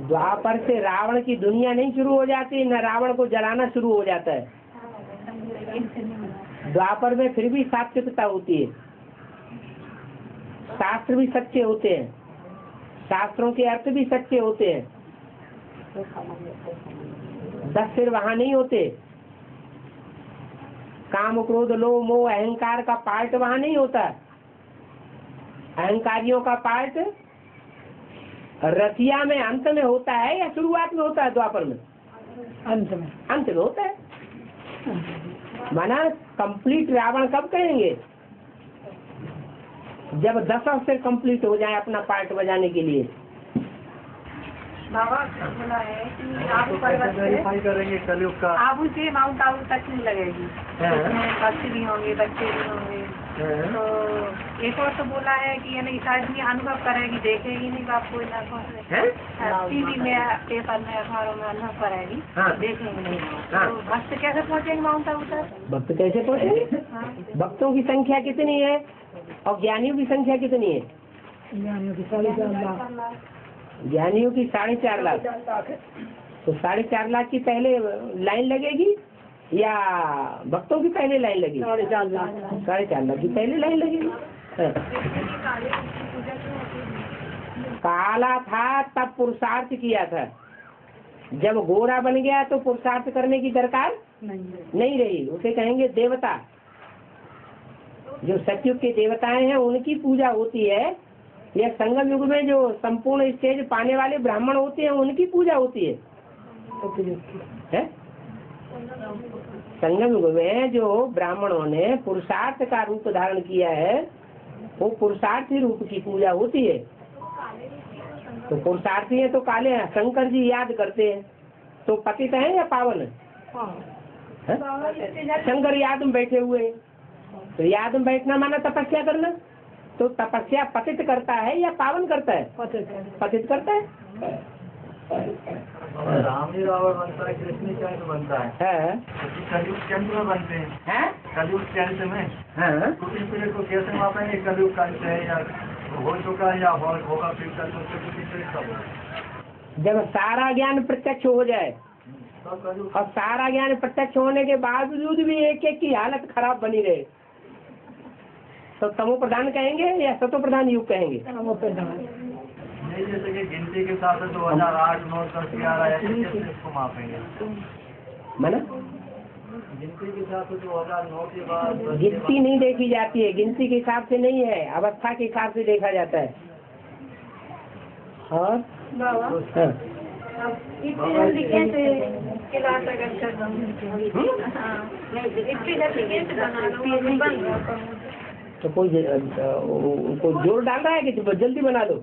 द्वापर से रावण की दुनिया नहीं शुरू हो जाती, न रावण को जलाना शुरू हो जाता है। द्वापर में फिर भी सात्विकता होती है, शास्त्र भी सच्चे होते हैं, शास्त्रों के अर्थ भी सच्चे होते हैं। 10 सिर वहाँ नहीं होते, काम क्रोध लोभ मोह अहंकार का पार्ट वहाँ नहीं होता। अहंकारियों का पार्ट रसिया में अंत में होता है या शुरुआत में होता है? द्वापर में अंत में होता है। माना कंप्लीट रावण कब कहेंगे? जब 10 अवसर कंप्लीट हो जाए अपना पार्ट बजाने के लिए। बाबा बोला है कि आप वेरीफाई करेंगे कलयुग का, आप उसे माउंट आबू तक नहीं लगेगी, बच्चे भी होंगे, बच्चे भी होंगे। तो एक और तो बोला है कि यानी शायद ये अनुभव करेगी, देखेगी नहीं बाप कोई ना टीवी में पेपर में अखबारों में अनुभव करेगी, देखेंगे नहीं। तो भक्त कैसे पहुँचेंगे माउंट आबू तक? भक्त कैसे पहुँचेंगे? भक्तों की संख्या कितनी है और ज्ञानियों की संख्या कितनी है? ज्ञानियों की 4.5 लाख। तो 4.5 लाख की पहले लाइन लगेगी या भक्तों की पहले लाइन लगेगी? 4.5 लाख की पहले लाइन लगेगी। काला था तब पुरुषार्थ किया था, जब गोरा बन गया तो पुरुषार्थ करने की दरकार नहीं रही। उसे कहेंगे देवता। जो सतयुग के देवताएं हैं उनकी पूजा होती है, या संगम युग में जो संपूर्ण स्टेज पाने वाले ब्राह्मण होते हैं उनकी पूजा होती है। संगम युग में जो ब्राह्मणों ने पुरुषार्थ का रूप धारण किया है वो पुरुषार्थी रूप की पूजा होती है। तो पुरुषार्थी है तो काले हैं, शंकर जी याद करते हैं तो पतित है या पावन है? शंकर याद में बैठे हुए हैं, तो याद में बैठना माना तपस्या करना। तो तपस्या पतित करता है या पावन करता है? पतित करता है। राम जी रावण बनता है, कृष्ण चंद्र बनता है, कलयुग चंद्र में बनते हैं, कलयुग चंद्र में। तो इस पीरियड को कैसे मापेंगे? कलयुग का है या हो चुका है या होगा फिर? जब सारा ज्ञान प्रत्यक्ष हो जाए और सारा ज्ञान प्रत्यक्ष होने के बावजूद भी एक एक की हालत खराब बनी रहे तो तमो प्रधान कहेंगे या सतो प्रधान युग कहेंगे? जैसे कि गिनती के साथ 2008, 9, 10, 11 इसको मापेंगे। माना गिनती के साथ 2009 के बाद गिनती नहीं देखी जाती है, गिनती के हिसाब से नहीं है, अवस्था के हिसाब से देखा जाता है। और तो कोई जोर डाल रहा है कि जल्दी बना दो?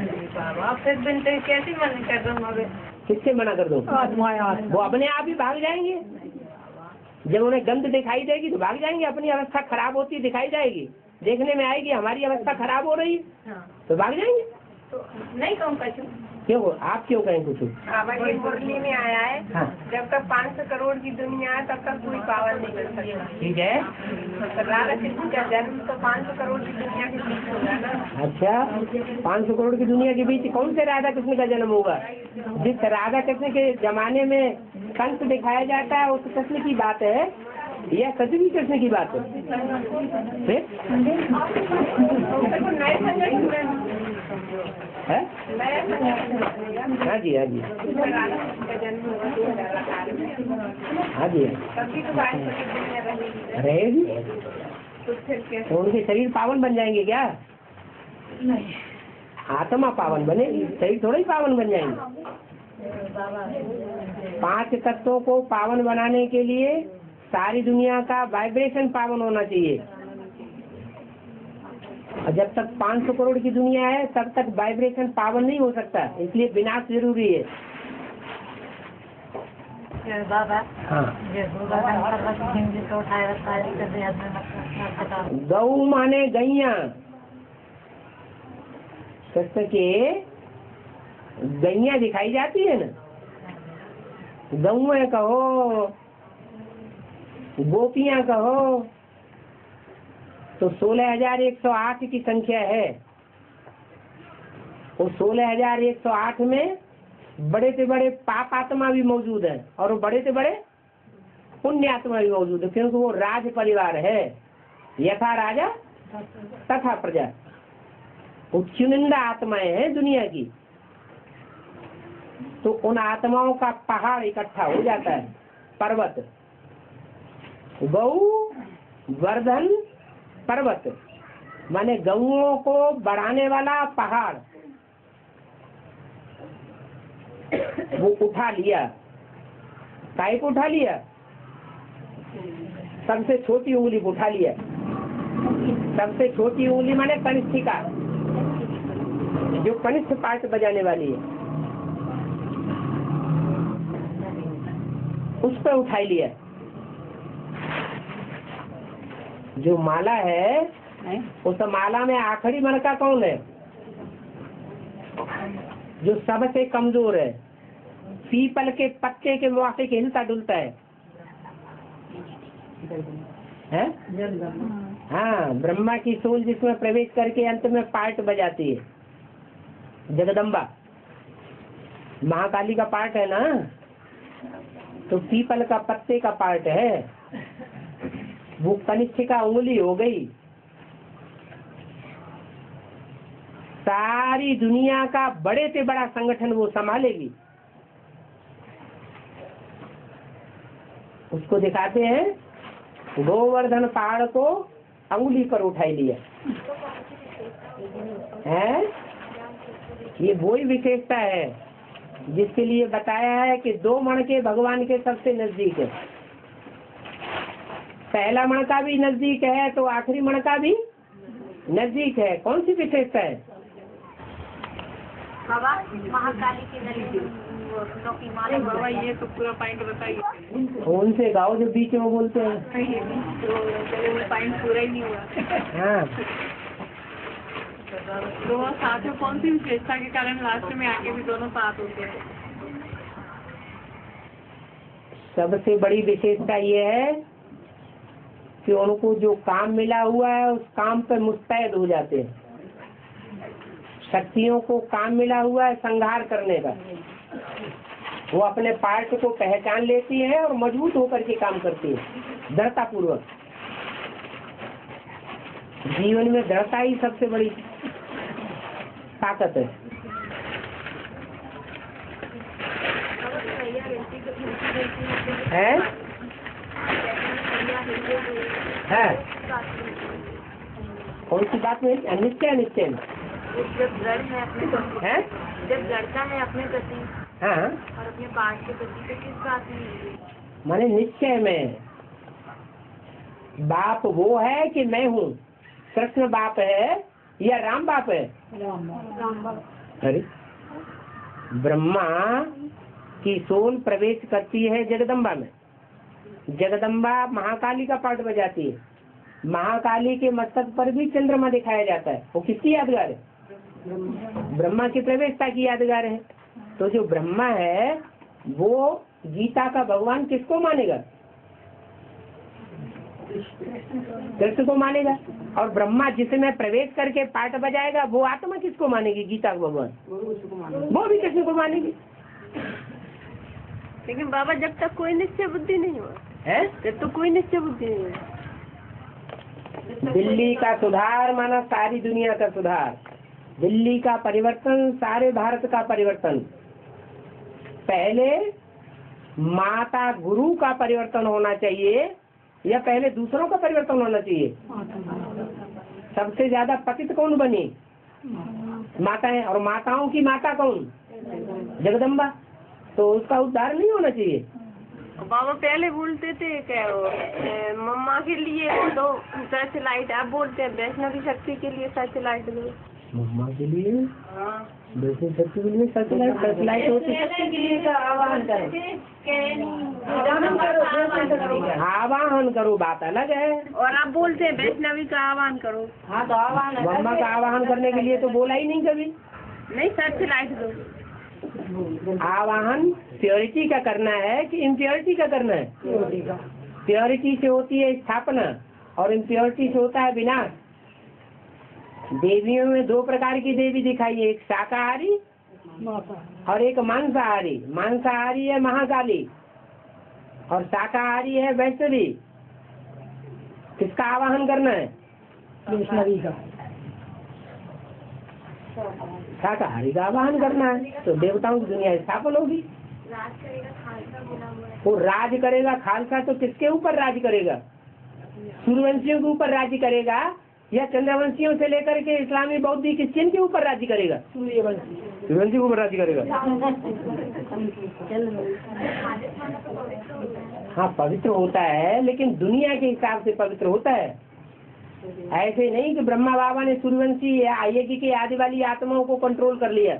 कैसे मना कर दूँ? किससे मना कर दो? वो अपने आप ही भाग जाएंगे। जब उन्हें गंध दिखाई देगी तो भाग जाएंगे। अपनी अवस्था खराब होती दिखाई जाएगी, देखने में आएगी हमारी अवस्था खराब हो रही है तो भाग जाएंगे। तो नहीं कहूँ कैसे? क्यों? आप क्यों कहें कुछ? मुरली में आया है जब तक 500 करोड़ की दुनिया है तब तक कोई पावन नहीं बन सकता। ठीक है, राधा कृष्ण का जन्म तो 500 करोड़ की दुनिया के बीच होगा ना। अच्छा, 500 करोड़ की दुनिया के बीच कौन से राधा कृष्ण का जन्म होगा? जिस राधा कृष्ण के जमाने में कंस दिखाया जाता है उस कृष्ण की बात है या सतयुगी कृष्ण की बात है? हाँ जी, हाँ जी, हाँ जी, रहेगी। तो उनके शरीर पावन बन जाएंगे क्या? आत्मा पावन बनेगी, शरीर थोड़ा ही पावन बन जाएंगे। 5 तत्वों को पावन बनाने के लिए सारी दुनिया का वाइब्रेशन पावन होना चाहिए। और जब तक 500 करोड़ की दुनिया है तब तक वाइब्रेशन पावन नहीं हो सकता, इसलिए विनाश जरूरी है। गौ माने गैया, कृष्ण के गैया दिखाई जाती है ना, गौएं कहो गोपियां कहो तो 16,108 की संख्या है। वो 16,108 में बड़े से बड़े पाप आत्मा भी मौजूद है और बड़े से बड़े पुण्य आत्मा भी मौजूद है, क्योंकि वो राज परिवार है। यथा राजा तथा प्रजा, वो चुनिंदा आत्माएं हैं दुनिया की। तो उन आत्माओं का पहाड़ इकट्ठा हो जाता है, पर्वत, गौ वर्धन पर्वत, माने गौओं को बढ़ाने वाला पहाड़ वो उठा लिया। काय को उठा लिया? सबसे छोटी उंगली को उठा लिया। सबसे छोटी उंगली माने कनिष्ठिका, जो कनिष्ठ पार्ट बजाने वाली है, उस पर उठाई लिया। जो माला है उस माला में आखिरी मणका कौन है? जो सबसे कमजोर है, पीपल के पत्ते के मुआफिक हिलता डुलता है। हाँ, ब्रह्मा की सूल जिसमें प्रवेश करके अंत में पार्ट बजाती है। जगदम्बा महाकाली का पार्ट है ना, तो पीपल का पत्ते का पार्ट है, वो कनिष्ठिका उंगली हो गई। सारी दुनिया का बड़े से बड़ा संगठन वो संभालेगी। उसको दिखाते हैं गोवर्धन पहाड़ को अंगुली पर उठाई लिया है। ये वही विशेषता है जिसके लिए बताया है कि 2 मणके भगवान के सबसे नजदीक है। पहला मणका भी नजदीक है तो आखिरी मणका भी नजदीक है। कौन सी विशेषता है? बाबा महाकाली के बाबा ये तो पूरा पॉइंट बताइए। उनसे गाओ जो बीच में बोलते हैं। तो पॉइंट पूरा ही नहीं हुआ। हाँ, तो साथ में कौन सी विशेषता के कारण लास्ट में आके भी दोनों साथ होते हैं? सबसे बड़ी विशेषता ये है कि उनको जो काम मिला हुआ है उस काम पर मुस्तैद हो जाते हैं। शक्तियों को काम मिला हुआ है संहार करने का, वो अपने पार्ट को पहचान लेती है और मजबूत होकर के काम करती है दृढ़ता पूर्वक। जीवन में दृढ़ता ही सबसे बड़ी ताकत है। है? कौन सी बात में? निश्चय निश्चय जब जड़ है अपने प्रति है, जब जड़ता है अपने प्रति हाँ, और अपने पाठ के प्रति, तो किस बात में? माने निश्चय में बाप वो है कि मैं हूँ। कृष्ण बाप है या राम बाप है? राम बाप। अरे ब्रह्मा की सोल प्रवेश करती है जगदम्बा में। जगदम्बा महाकाली का पाठ बजाती है। महाकाली के मस्तक पर भी चंद्रमा दिखाया जाता है। वो किसकी यादगार है? ब्रह्मा की प्रवेशता की यादगार है। तो जो ब्रह्मा है वो गीता का भगवान किसको मानेगा? कृष्ण को मानेगा। और ब्रह्मा जिसमें प्रवेश करके पाठ बजाएगा वो आत्मा किसको मानेगी? गीता का भगवान, वो भी कृष्ण को मानेगी। लेकिन बाबा जब तक कोई निश्चय बुद्धि नहीं हुआ है, जब तो कोई निश्चय बुद्धि नहीं हुआ। दिल्ली का सुधार माना सारी दुनिया का सुधार, दिल्ली का परिवर्तन सारे भारत का परिवर्तन। पहले माता गुरु का परिवर्तन होना चाहिए या पहले दूसरों का परिवर्तन होना चाहिए? सबसे ज्यादा पतित कौन बनी? माताएं। और माताओं की माता कौन? जगदम्बा। तो उसका उद्धार नहीं होना चाहिए? बाबा पहले बोलते थे क्या मम्मा के लिए दो सर्च लाइट, आप बोलते हैं वैष्णवी शक्ति के लिए सर्च लाइट दो। मम्मा के लिए वैष्णवी शक्ति के लिए सर्च लाइट, सर्च लाइट होती है। आवाहन करो बात अलग है। और आप बोलते हैं वैष्णवी का आह्वान करो। हाँ तो आह्वान, मम्मा का आवाहन करने के लिए तो बोला ही नहीं कभी। नहीं सर्च लाइट दो। आवाहन प्योरिटी का करना है कि इम्प्योरिटी का करना है? प्योरिटी से होती है स्थापना और इम्प्योरिटी से होता है विनाश। देवियों में 2 प्रकार की देवी दिखाई है, एक शाकाहारी और एक मांसाहारी। मांसाहारी है महाकाली और शाकाहारी है वैष्णवी। किसका आवाहन करना है? वैष्णवी का। शाकाहारी का आवाहन करना है तो देवताओं की दुनिया स्थापन होगी। वो राज करेगा खालसा तो किसके ऊपर राज करेगा? सूर्यवंशियों के ऊपर राज्य करेगा या चंद्रवंशियों से लेकर के इस्लामी बौद्ध क्रिश्चियन के ऊपर राज्य करेगा? सूर्यवंशी के ऊपर राज्य करेगा। हाँ पवित्र होता है लेकिन दुनिया के हिसाब से पवित्र होता है। ऐसे नहीं कि ब्रह्मा बाबा ने सूर्यवंशी या आयगी के आदि वाली आत्माओं को कंट्रोल कर लिया।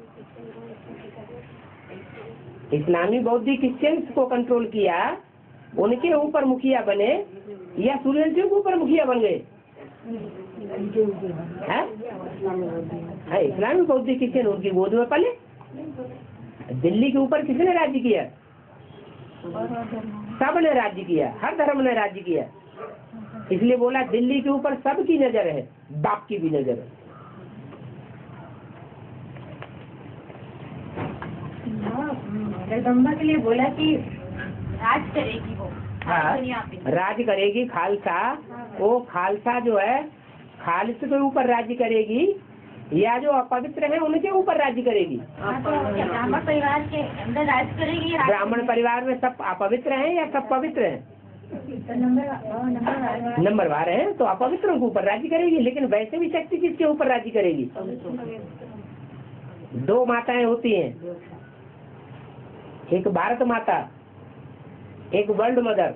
इस्लामी बौद्ध क्रिश्चियंस को कंट्रोल किया, उनके ऊपर मुखिया बने या सूर्यवंशियों के ऊपर मुखिया बन गए? इस्लामी बौद्ध क्रिश्चियन उनकी गोद में पले। दिल्ली के ऊपर किसने राज्य किया? सब ने राज्य किया, हर धर्म ने राज्य किया। इसलिए बोला दिल्ली के ऊपर सबकी नजर है, बाप की भी नजर है। जगदम्बा के लिए बोला कि राज करेगी वो। हाँ राज करेगी खालसा। वो खालसा जो है खालिस के ऊपर राज्य करेगी या जो अपवित्र है उनके ऊपर राज्य करेगी? ब्राह्मण परिवार के अंदर राज करेगी। ब्राह्मण परिवार में सब अपवित्र हैं या सब पवित्र हैं? नंबरवार है तो अपवित्रों के ऊपर राज्य करेगी। लेकिन वैसे भी शक्ति किसके ऊपर राज्य करेगी? दो माताएं होती हैं, एक भारत माता, एक वर्ल्ड मदर।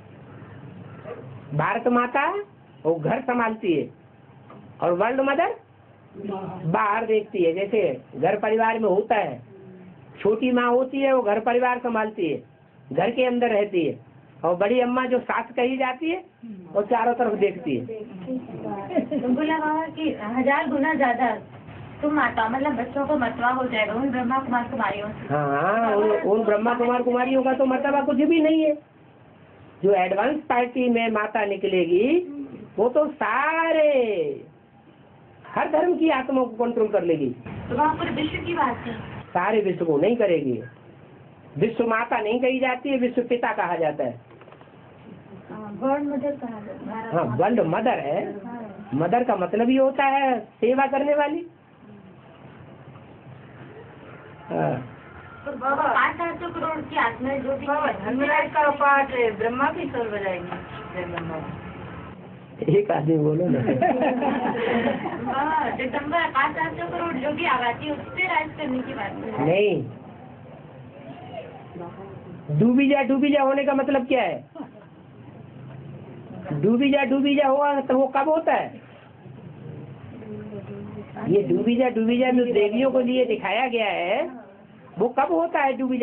भारत माता वो घर संभालती है और वर्ल्ड मदर बाहर देखती है। जैसे घर परिवार में होता है, छोटी माँ होती है वो घर परिवार संभालती है, घर के अंदर रहती है, और बड़ी अम्मा जो सास कही जाती है वो चारों तरफ देखती है। बोला बाबा कि 1000 गुना ज्यादा तुम माता मतलब बच्चों को मतवा हो जाएगा उन ब्रह्मा कुमार कुमारियों से। हाँ उन ब्रह्मा कुमार कुमारियों का तो मर्तबा कुछ भी नहीं है। जो एडवांस पार्टी में माता निकलेगी वो तो सारे हर धर्म की आत्माओं को कंट्रोल कर लेगी। तो वहाँ पर विश्व की बात है, सारे विश्व को नहीं करेगी। विश्व माता नहीं कही जाती है, विश्व पिता कहा जाता है। वर्ल्ड मदर कहा जाता है। हाँ वर्ल्ड मदर है। मदर का मतलब ही होता है सेवा करने वाली। तो बाबा 500 करोड़ की आत्मा जो भी धर्मराज का पाठ ब्रह्मा की स्वर बजाएंगे। एक आदमी बोलो ना। जगदम्बा 500 करोड़ जो भी आबादी है उससे राज करने की बात है। नहीं, डूबी जा होने का मतलब क्या है? डूबी जा हुआ तो वो कब होता है? ये डूबी जा जो देवियों को लिए दिखाया गया है वो कब होता है? डूबी जा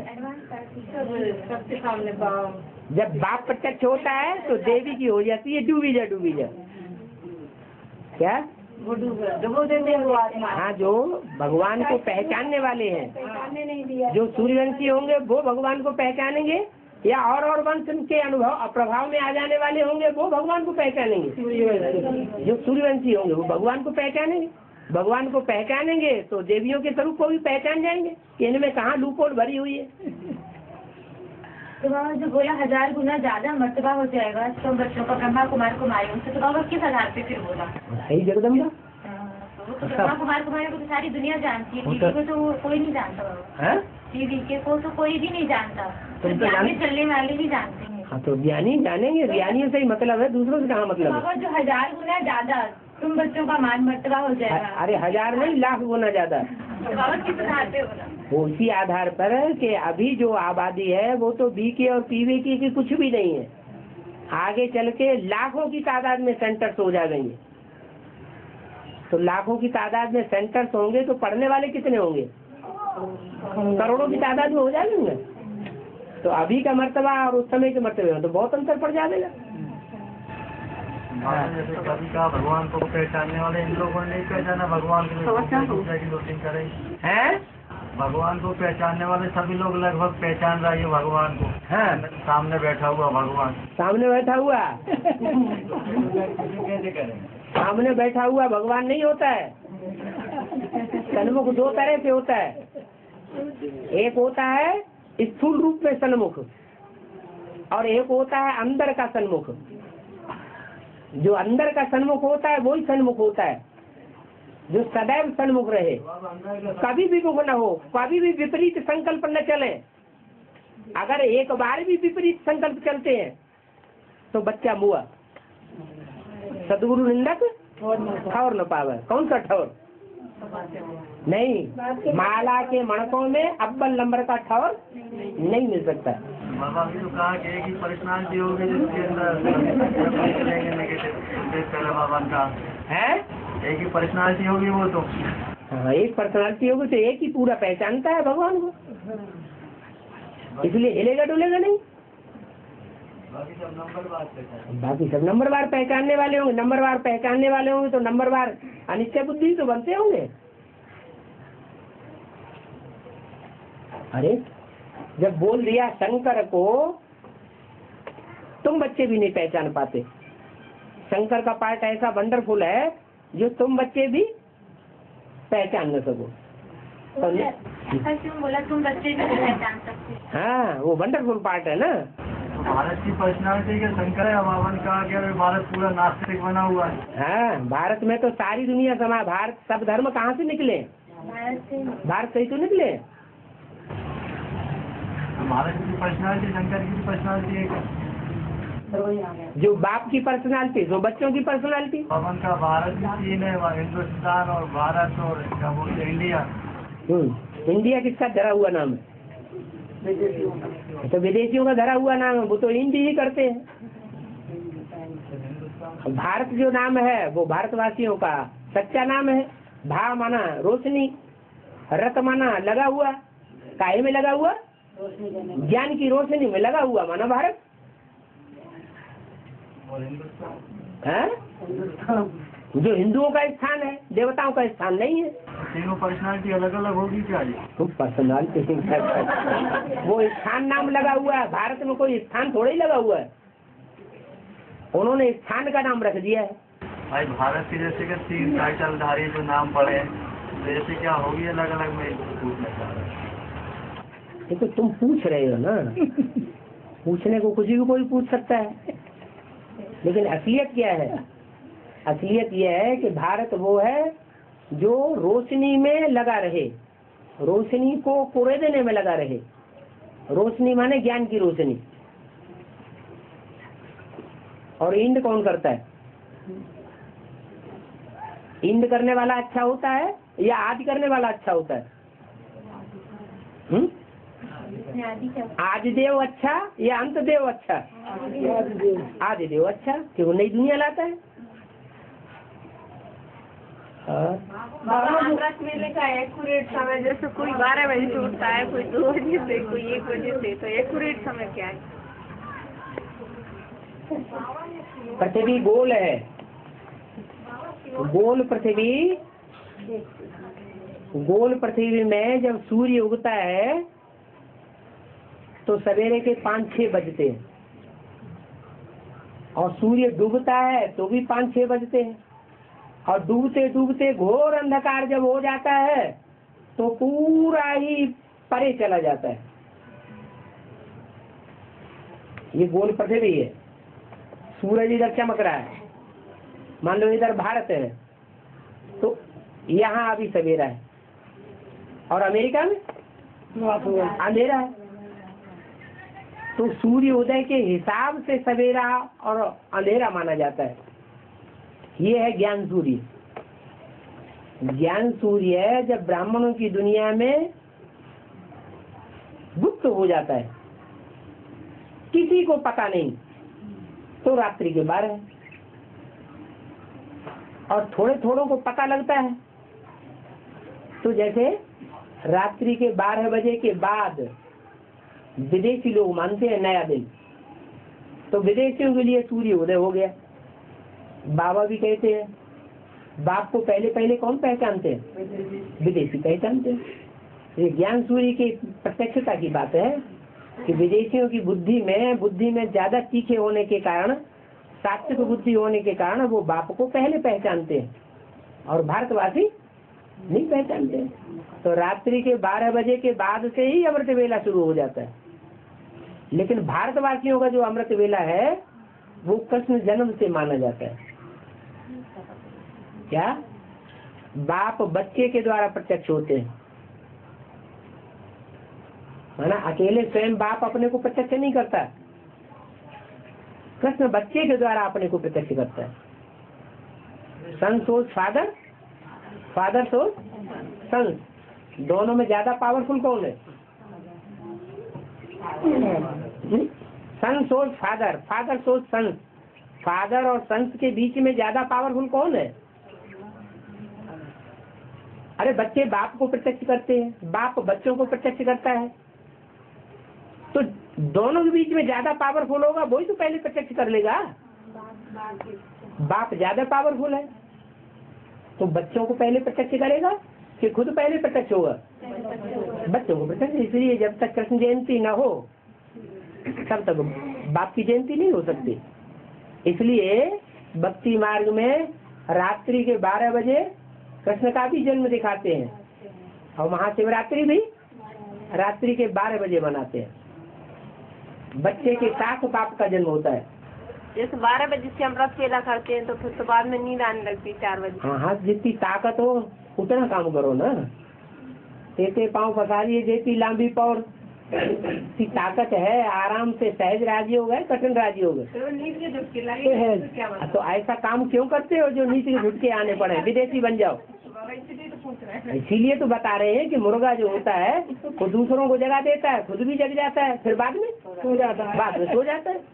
सबके सामने जब बाप प्रत्यक्ष होता है तो देवी की हो जाती है डूबी जा। क्या वो डुबो देते हैं वो आत्मा। हाँ जो भगवान को पहचानने वाले हैं, जो सूर्यवंशी होंगे वो भगवान को पहचानेंगे या और वंश के अनुभव प्रभाव में आ जाने वाले होंगे वो भगवान को पहचानेंगे। जो सूर्यवंशी होंगे वो भगवान को पहचानेंगे। भगवान को पहचानेंगे तो देवियों के स्वरूप को भी पहचान जाएंगे कि इनमें कहाँ लूपोल भरी हुई है। तो बाबा जो बोला 1000 गुना ज्यादा मर्तबा हो जाएगा तो बच्चों का ब्रह्मा कुमार कुमारियों से, तो बाबा किस आधार पे फिर बोला? सही जगदम्बा। तो ब्रह्मा कुमार कुमारियों को तो सारी दुनिया जानती है, टीवी को तो कोई नहीं जानता बाबा। टीवी के को तो कोई भी नहीं जानता, तो चलने वाले भी जानते हैं। हाँ तो ज्ञानी जानेंगे, ज्ञानियों से ही मतलब है, दूसरों से कहाँ मतलब है? बाबा जो 1000 गुना ज्यादा तुम बच्चों का मान मर्तबा हो जाएगा। अरे 1000 नहीं, लाख गुना ज्यादा। बाबा किस आधार पे बोला? वो इसी आधार पर है कि अभी जो आबादी है वो तो बीके और पीवे की कुछ भी नहीं है। आगे चल के लाखों की तादाद में सेंटर्स हो जाएंगे। तो लाखों की तादाद में सेंटर्स होंगे तो पढ़ने वाले कितने होंगे? करोड़ों की तादाद में हो जाएंगे। तो अभी का मर्तबा और उस समय के मर्तबे में तो बहुत अंतर पड़ जाएगा। जैसे कभी का भगवान को पहचानने वाले इन लोगों ने नहीं पहचाना भगवान को, दूसरे करें हैं। भगवान को पहचानने वाले सभी लोग लगभग पहचान रहे हैं भगवान को। हाँ सामने बैठा हुआ भगवान, सामने बैठा हुआ कैसे करें? सामने बैठा हुआ भगवान नहीं होता है। सन्मुख दो तरह से होता है, एक होता है स्थूल रूप में सन्मुख और एक होता है अंदर का सन्मुख। जो अंदर का सन्मुख होता है वही सन्मुख होता है, जो सदैव सन्मुख रहे, कभी भी मुख न हो, कभी भी विपरीत संकल्प न चले। अगर एक बार भी विपरीत संकल्प चलते हैं तो बच्चा मुआ। सदगुरु निंदक ठौर न पावे। कौन सा ठौर? नहीं, माला के मणकों में अव्वल नंबर का ठौर नहीं मिल सकता। बाबा ने तो कहा कि एक ही पर्सनालिटी होगी जिसके अंदर नेगेटिव बाबा का है, एक ही पर्सनालिटी होगी वो तो। हाँ, एक पर्सनालिटी होगी तो एक ही पूरा पहचानता है भगवान को, इसलिए हिलेगा डुलेगा नहीं। बाकी सब नंबरवार पहचानने वाले होंगे, नंबरवार पहचानने वाले होंगे तो नंबरवार अनिश्चय बुद्धि तो बनते होंगे। अरे जब बोल दिया शंकर को, तुम बच्चे भी नहीं पहचान पाते। शंकर का पार्ट ऐसा वंडरफुल है जो तुम बच्चे भी पहचान न सको। ऐसा क्यों बोला? तुम बच्चे भी नहीं पहचान सकते। हाँ, वो वंडरफुल पार्ट है ना। भारत की पर्सनालिटी के शंकर है, बावन का क्या भारत पूरा नास्तिक बना हुआ है। हाँ, भारत में तो सारी दुनिया समा। भारत सब धर्म कहाँ से निकले? भारत से ही तो निकले। भारत की पर्सनालिटी शंकर की पर्सनालिटी है। जो बाप की पर्सनालिटी, जो बच्चों की पर्सनालिटी। बावन का भारत चीन है, हिंदुस्तान और भारत और क्या बोलते इंडिया। इंडिया किसका धरा हुआ नाम है? तो विदेशियों का धरा हुआ नाम है, वो तो हिंदी ही करते हैं। भारत जो नाम है वो भारतवासियों का सच्चा नाम है। भा माना रोशनी, रत माना लगा हुआ। काहे में लगा हुआ? ज्ञान की रोशनी में लगा हुआ माना भारत है। जो हिंदुओं का स्थान है, देवताओं का स्थान नहीं है। तीनों पर्सनालिटी अलग अलग होगी क्या? तो पर्सनालिटी वो स्थान नाम लगा हुआ है। भारत में कोई स्थान थोड़ा ही लगा हुआ है, उन्होंने स्थान का नाम रख दिया है। भाई भारत के जैसे कि 3 टाइटलधारी जो नाम पड़े जैसे क्या होगी अलग अलग में पूछना चाह रहा है। ये तो तुम पूछ रहे हो ना, पूछने को कुछ भी कोई पूछ सकता है, लेकिन असलियत क्या है? असलियत यह है कि भारत वो है जो रोशनी में लगा रहे, रोशनी को कुरे देने में लगा रहे। रोशनी माने ज्ञान की रोशनी। और इंड कौन करता है? इंड करने वाला अच्छा होता है या आदि करने वाला अच्छा होता है? आदिदेव अच्छा या अंतदेव अच्छा? आदिदेव अच्छा, कि वो नई दुनिया लाता है। अमृत मेले का एक्यूरेट समय जैसे कोई 12 बजे से उठता है, कोई 2 बजे से, कोई 1 बजे से, तो एक्यूरेट समय क्या है? पृथ्वी गोल है, गोल पृथ्वी, गोल पृथ्वी में जब सूर्य उगता है तो सवेरे के 5-6 बजते हैं, और सूर्य डूबता है तो भी 5-6 बजते हैं, और डूबते डूबते घोर अंधकार जब हो जाता है तो पूरा ही परे चला जाता है। ये गोल पृथ्वी है। सूरज इधर चमक रहा है, मान लो इधर भारत है, तो यहाँ अभी सवेरा है, और अमेरिका में अंधेरा है। तो सूर्य उदय के हिसाब से सवेरा और अंधेरा माना जाता है। ये है ज्ञान सूर्य। ज्ञान सूर्य जब ब्राह्मणों की दुनिया में गुप्त हो जाता है, किसी को पता नहीं, तो रात्रि के 12 है, और थोड़े थोड़ों को पता लगता है। तो जैसे रात्रि के 12 बजे के बाद विदेशी लोग मानते हैं नया दिन, तो विदेशियों के लिए सूर्य उदय हो गया। बाबा भी कहते हैं, बाप को पहले पहले कौन पहचानते हैं? विदेशी पहचानते हैं। ये ज्ञान सूर्य की प्रत्यक्षता की बात है कि विदेशियों की बुद्धि में ज्यादा तीखे होने के कारण, सात्विक बुद्धि होने के कारण वो बाप को पहले पहचानते हैं, और भारतवासी नहीं पहचानते। तो रात्रि के 12 बजे के बाद से ही अमृत वेला शुरू हो जाता है। लेकिन भारतवासियों का जो अमृत वेला है वो कृष्ण जन्म से माना जाता है। क्या? बाप बच्चे के द्वारा प्रत्यक्ष होते हैं, है ना। अकेले स्वयं बाप अपने को प्रत्यक्ष नहीं करता, कृष्ण बच्चे के द्वारा अपने को प्रत्यक्ष करता है। सन सोच फादर, फादर सोच सन, दोनों में ज्यादा पावरफुल कौन है? सन सोच फादर, फादर सोच सन। फादर और संस के बीच में ज्यादा पावरफुल कौन है? अरे बच्चे बाप को प्रत्यक्ष करते हैं, बाप बच्चों को प्रत्यक्ष करता है, तो दोनों के बीच में ज्यादा पावरफुल होगा वही तो पहले प्रत्यक्ष कर लेगा। बाप ज्यादा पावरफुल है तो बच्चों को पहले प्रत्यक्ष करेगा कि खुद पहले प्रत्यक्ष होगा? बच्चों को प्रत्यक्ष। इसलिए जब तक कृष्ण जयंती न हो तब तक बाप की जयंती नहीं हो सकती। इसलिए भक्ति मार्ग में रात्रि के 12 बजे कृष्ण का भी जन्म दिखाते हैं, और महाशिवरात्रि भी रात्रि के 12 बजे मनाते हैं। बच्चे के साथ बाप का जन्म होता है। जैसे 12 बजे से अमृत वेला करते हैं तो फिर तो बाद में नींद आने लगती 4 बजे। हाँ, जितनी ताकत हो उतना काम करो ना। तेते पाँव पसारिए जेती लांबी पौर, की ताकत है, आराम से सहज राजी हो गए, कठिन राजी हो गए। तो ऐसा काम क्यों करते हो जो नीचे झुटके आने पड़े, विदेशी बन जाओ? इसीलिए तो बता रहे हैं कि मुर्गा जो होता है वो दूसरों को जगा देता है, खुद भी जग जाता है, फिर बाद में सो जाता है। बाद में सो जाता है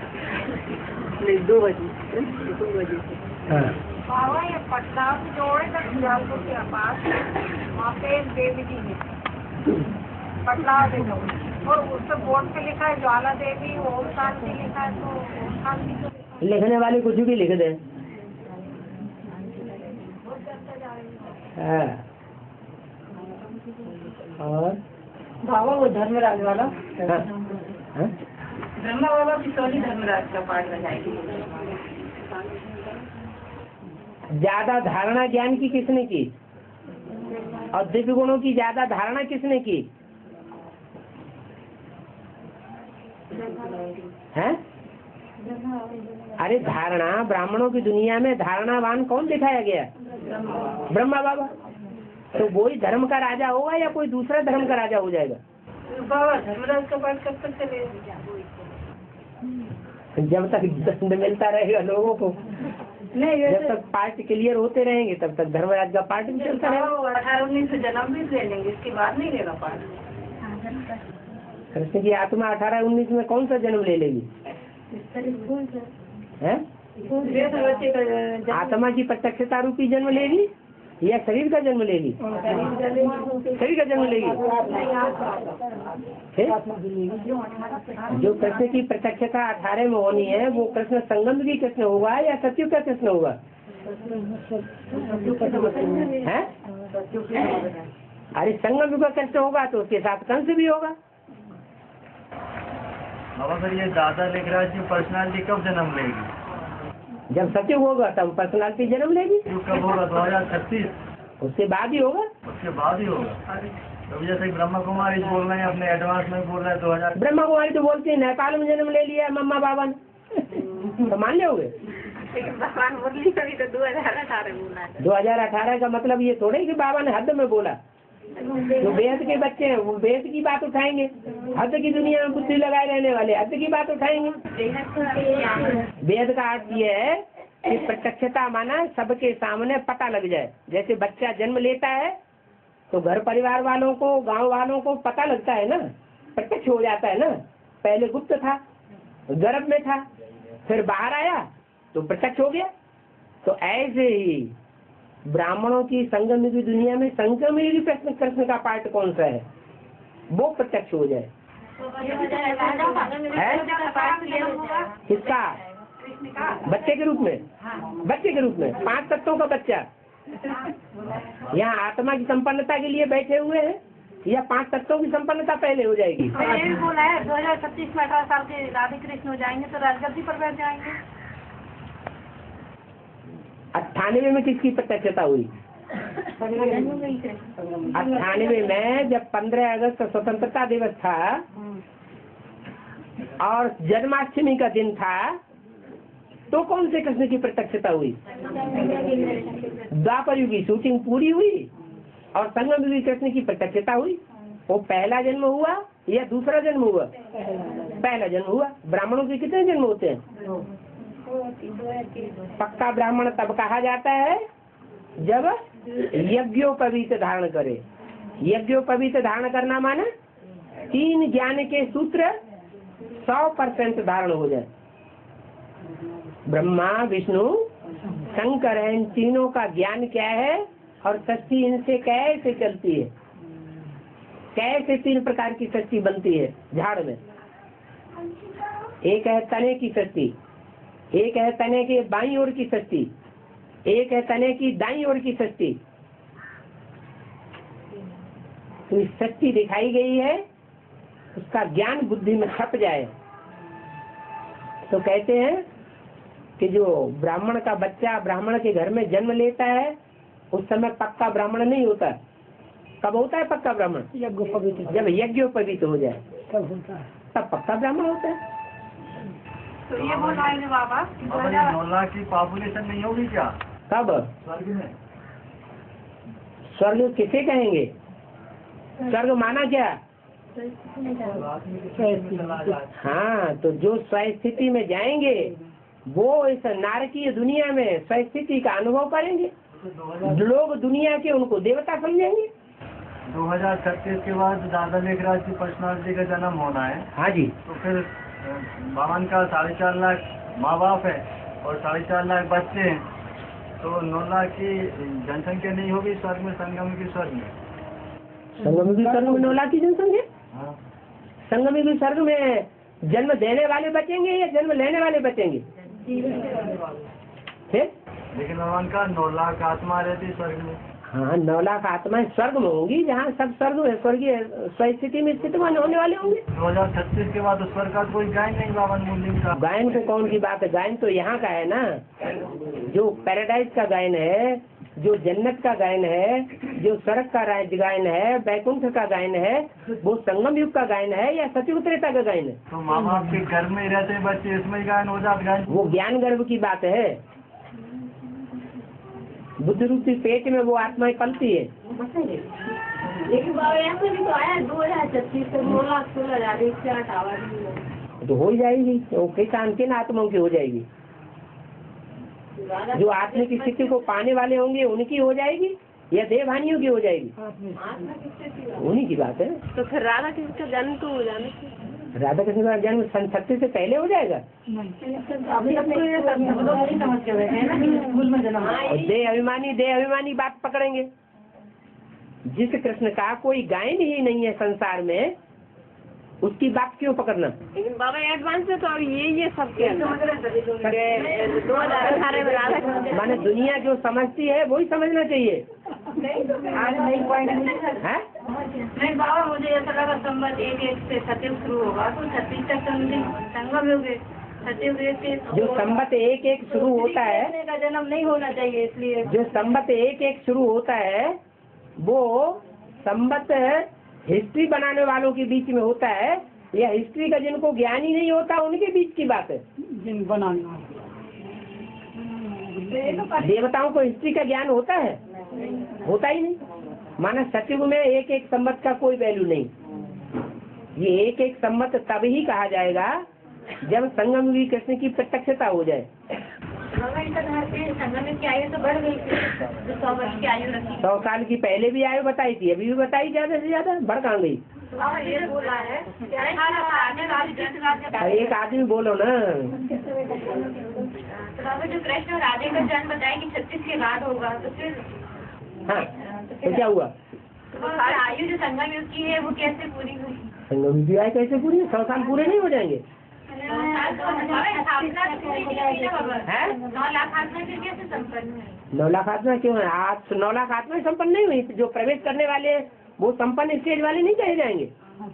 2 बजे। बाबा ये पटना से जोड़े तक सियालपुर के पास वहाँ पे देवी जी है, पटना देखो, और उस पर बोर्ड पे लिखा है ज्वाला देवी, ओम शांति लिखा है, तो ओम शांति लिखने वाले कुछ भी लिख दे। और बाबा वो धर्मराज वाला हाँ? ब्रह्मा बाबा किशोरी धर्मराज का पाठ बनाएगी। ज्यादा धारणा ज्ञान की किसने की, और दिव्य गुणों की ज्यादा धारणा किसने की है? अरे धारणा, ब्राह्मणों की दुनिया में धारणावान कौन दिखाया गया? ब्रह्मा बाबा। तो वही धर्म का राजा होगा या कोई दूसरा धर्म का राजा हो जाएगा? बाबा धर्मराज का पाठ कब तक चलेगा? जब तक दंड मिलता रहेगा लोगों को, नहीं, जब तक पार्ट क्लियर होते रहेंगे तब तक धर्मराज का पार्ट भी चलता रहेगा। 18-19 से जन्म भी ले लेंगे, इसके बाद नहीं लेगा पार्ट। कृष्ण की आत्मा 18-19 में कौन सा जन्म ले लेगी? है? आत्मा की प्रत्यक्षता रूपी जन्म लेगी या शरीर का जन्म लेगी? शरीर का जन्म लेगी। जो कृष्ण की प्रत्यक्षता 18 में होनी है वो कृष्ण संगम की कृष्ण होगा या सत्युग का कृष्ण होगा? है? अरे संगम का कृष्ण होगा तो उसके साथ कंस भी होगा। बाबा सर ये दादा लेखराज की पर्सनालिटी कब जन्म लेगी? जब सत्युग होगा तब पर्सनालिटी जन्म लेगी। कब होगा? 2036? उसके बाद ही होगा। उसके बाद ही होगा। तो जैसे ब्रह्मा कुमारी बोल रहे हैं, अपने एडवांस में बोल रहे हैं 2000। ब्रह्मा कुमारी तो बोलते हैं नेपाल में जन्म ले लिया मम्मा बाबा ने तो मान लोगे? लेकिन भगवान मुरली कभी तो 2018 बोला है। 2018 का मतलब ये थोड़े कि बाबा ने हद में बोला। जो बेहद के बच्चे हैं वो बेहद की बात उठाएंगे, हद की दुनिया में बुद्धि लगाए रहने वाले हद की बात उठाएंगे। बेहद का अर्थ ये है कि प्रत्यक्षता माना सबके सामने पता लग जाए। जैसे बच्चा जन्म लेता है तो घर परिवार वालों को, गांव वालों को पता लगता है ना, प्रत्यक्ष हो जाता है ना। पहले गुप्त था, गर्भ में था, फिर बाहर आया तो प्रत्यक्ष हो गया। तो ऐसे ही ब्राह्मणों की संगम की दुनिया में संगम युगी कृष्ण का पार्ट कौन सा है वो प्रत्यक्ष हो जाए। किसका? बच्चे के रूप में। बच्चे के रूप में 5 तत्वों का बच्चा यहाँ आत्मा की संपन्नता के लिए बैठे हुए हैं या 5 तत्वों की संपन्नता पहले हो जाएगी? ये भी बोला है 2036 में 18 साल के राधे कृष्ण हो जाएंगे तो राजगद्दी पर बैठ जाएंगे। 98 में किसकी प्रत्यक्षता हुई? 98 में जब 15 अगस्त स्वतंत्रता दिवस था और जन्माष्टमी का दिन था, तो कौन से कृष्ण की प्रत्यक्षता हुई? द्वापर युग की शूटिंग पूरी हुई और संगम युग कृष्ण की प्रत्यक्षता हुई। वो पहला जन्म हुआ या दूसरा जन्म हुआ? पहला जन्म हुआ। ब्राह्मणों के कितने जन्म होते हैं? पक्का ब्राह्मण तब कहा जाता है जब यज्ञोपवीत धारण करे। यज्ञोपवीत धारण करना माने 3 ज्ञान के सूत्र 100% धारण हो जाए। ब्रह्मा विष्णु शंकर है, इन तीनों का ज्ञान क्या है और सृष्टि इनसे कैसे चलती है, कैसे 3 प्रकार की सृष्टि बनती है झाड़ में। एक है तने की सृष्टि, एक है तने के बाईं ओर की सृष्टि, एक है तने की दाईं ओर की सृष्टि। तो इस सृष्टि दिखाई गई है, उसका ज्ञान बुद्धि में छप जाए तो कहते हैं कि जो ब्राह्मण का बच्चा ब्राह्मण के घर में जन्म लेता है उस समय पक्का ब्राह्मण नहीं होता। कब होता है पक्का ब्राह्मण? जब यज्ञोपवीत हो जाए तब पक्का ब्राह्मण होता है। तो ये बोल रहे हैं बाबा 9 लाख की पॉपुलेशन नहीं होगी क्या कब? स्वर्ग में। स्वर्ग किसे कहेंगे? स्वर्ग माना क्या? हाँ, तो जो स्वस्थिति में जाएंगे वो इस नारकीय दुनिया में स्वस्थिति का अनुभव करेंगे। लोग दुनिया के उनको देवता समझेंगे। 2036 के बाद दादा लेखराज की पर्सनालिटी का जन्म होना है। हाँ जी। तो फिर बावन का 4.5 लाख माँ बाप है और 4.5 लाख बच्चे हैं, तो 9 लाख की जनसंख्या नहीं होगी स्वर्ग में, संगम की स्वर्ग में। संगम की स्वर्ग में 9 लाख की जनसंख्या? हाँ। संगम की स्वर्ग में जन्म देने वाले बचेंगे या जन्म लेने वाले बचेंगे? फिर लेकिन भगवान का 9 लाख आत्मा रहती स्वर्ग में। हाँ, 9 लाख आत्माएं स्वर्ग में होंगी, जहाँ सब स्वर्ग में स्वर्गीय स्वस्थिति में स्थित होने वाले होंगे। 2036 के बाद स्वर्ग का कोई गायन नहीं बावन मूल्य का। गायन को कौन की बात है? गायन तो यहाँ का है ना, जो पैराडाइज का गायन है, जो जन्नत का गायन है, जो स्वर्ग का गायन है, बैकुंठ का गायन है, वो संगम युग का गायन है या सतयुग त्रेता का गायन है? तो माँ बाप के घर में रहते हैं बच्चे, इसमें ही गायन हो जाता गायन। वो ज्ञान गर्भ की बात है। बुद्ध रूपी पेट में वो आत्माएं पलती है। लेकिन बाबा ऐसा भी तो आया 2036 तक 9 लाख 16,000 आवाज तो हो ही जाएगी। तो किन आत्माओं की हो जाएगी? जो आत्मा की स्थिति को पाने वाले होंगे उनकी हो जाएगी या देवहानियों की हो जाएगी? उन्हीं की बात है। तो फिर राधा कृष्ण का जन्म तो हो जाना चाहिए। राधा कृष्ण का जन्म 37 से पहले हो जाएगा। और देह अभिमानी बात पकड़ेंगे। जिस कृष्ण का कोई गायन ही नहीं है संसार में, उसकी बात क्यों पकड़ना? लेकिन बाबा एडवांस में तो अब ये सब के 2018 में राधा माने दुनिया जो समझती है वही समझना चाहिए। आज नहीं पॉइंट है नहीं बाबा, मुझे ऐसा लगा संबत 1 से सतयुग शुरू होगा तो 36 तक संगम युग सतयुग जो संबत 1 शुरू होता है का जन्म नहीं होना चाहिए, इसलिए जो संबत 1 शुरू होता है वो संबत हिस्ट्री बनाने वालों के बीच में होता है या हिस्ट्री का जिनको ज्ञान ही नहीं होता उनके बीच की बात है। देवताओं को हिस्ट्री का ज्ञान होता है? होता ही नहीं। माना सतयुग में 1 संबत का कोई वैल्यू नहीं। ये 1 संबत तब ही कहा जाएगा जब संगम युगी कृष्ण की प्रत्यक्षता हो जाए। संगम की आयु तो बढ़ गई, 100 वर्ष की आयु रखी। 100 साल की पहले भी आयु बताई थी, अभी भी बताई ज्यादा से ज्यादा, बढ़ कहाँ गई? एक आदमी बोलो ना। तो जो कृष्ण और राधे का जन्म बताया कि 36 के बाद होगा, तो फिर हाँ तो क्या हुआ? आयु जो संगम युग की है वो कैसे पूरी हुई? संगम युग की आयु कैसे पूरी? 100 साल पूरे नहीं हो जाएंगे? 9 लाख आत्मा फिर कैसे संपन्न है? 9 लाख आत्मा क्यों है? आज 9 लाख आत्मा संपन्न नहीं हुई। जो प्रवेश करने वाले वो संपन्न स्टेज वाले नहीं कहे जाएंगे।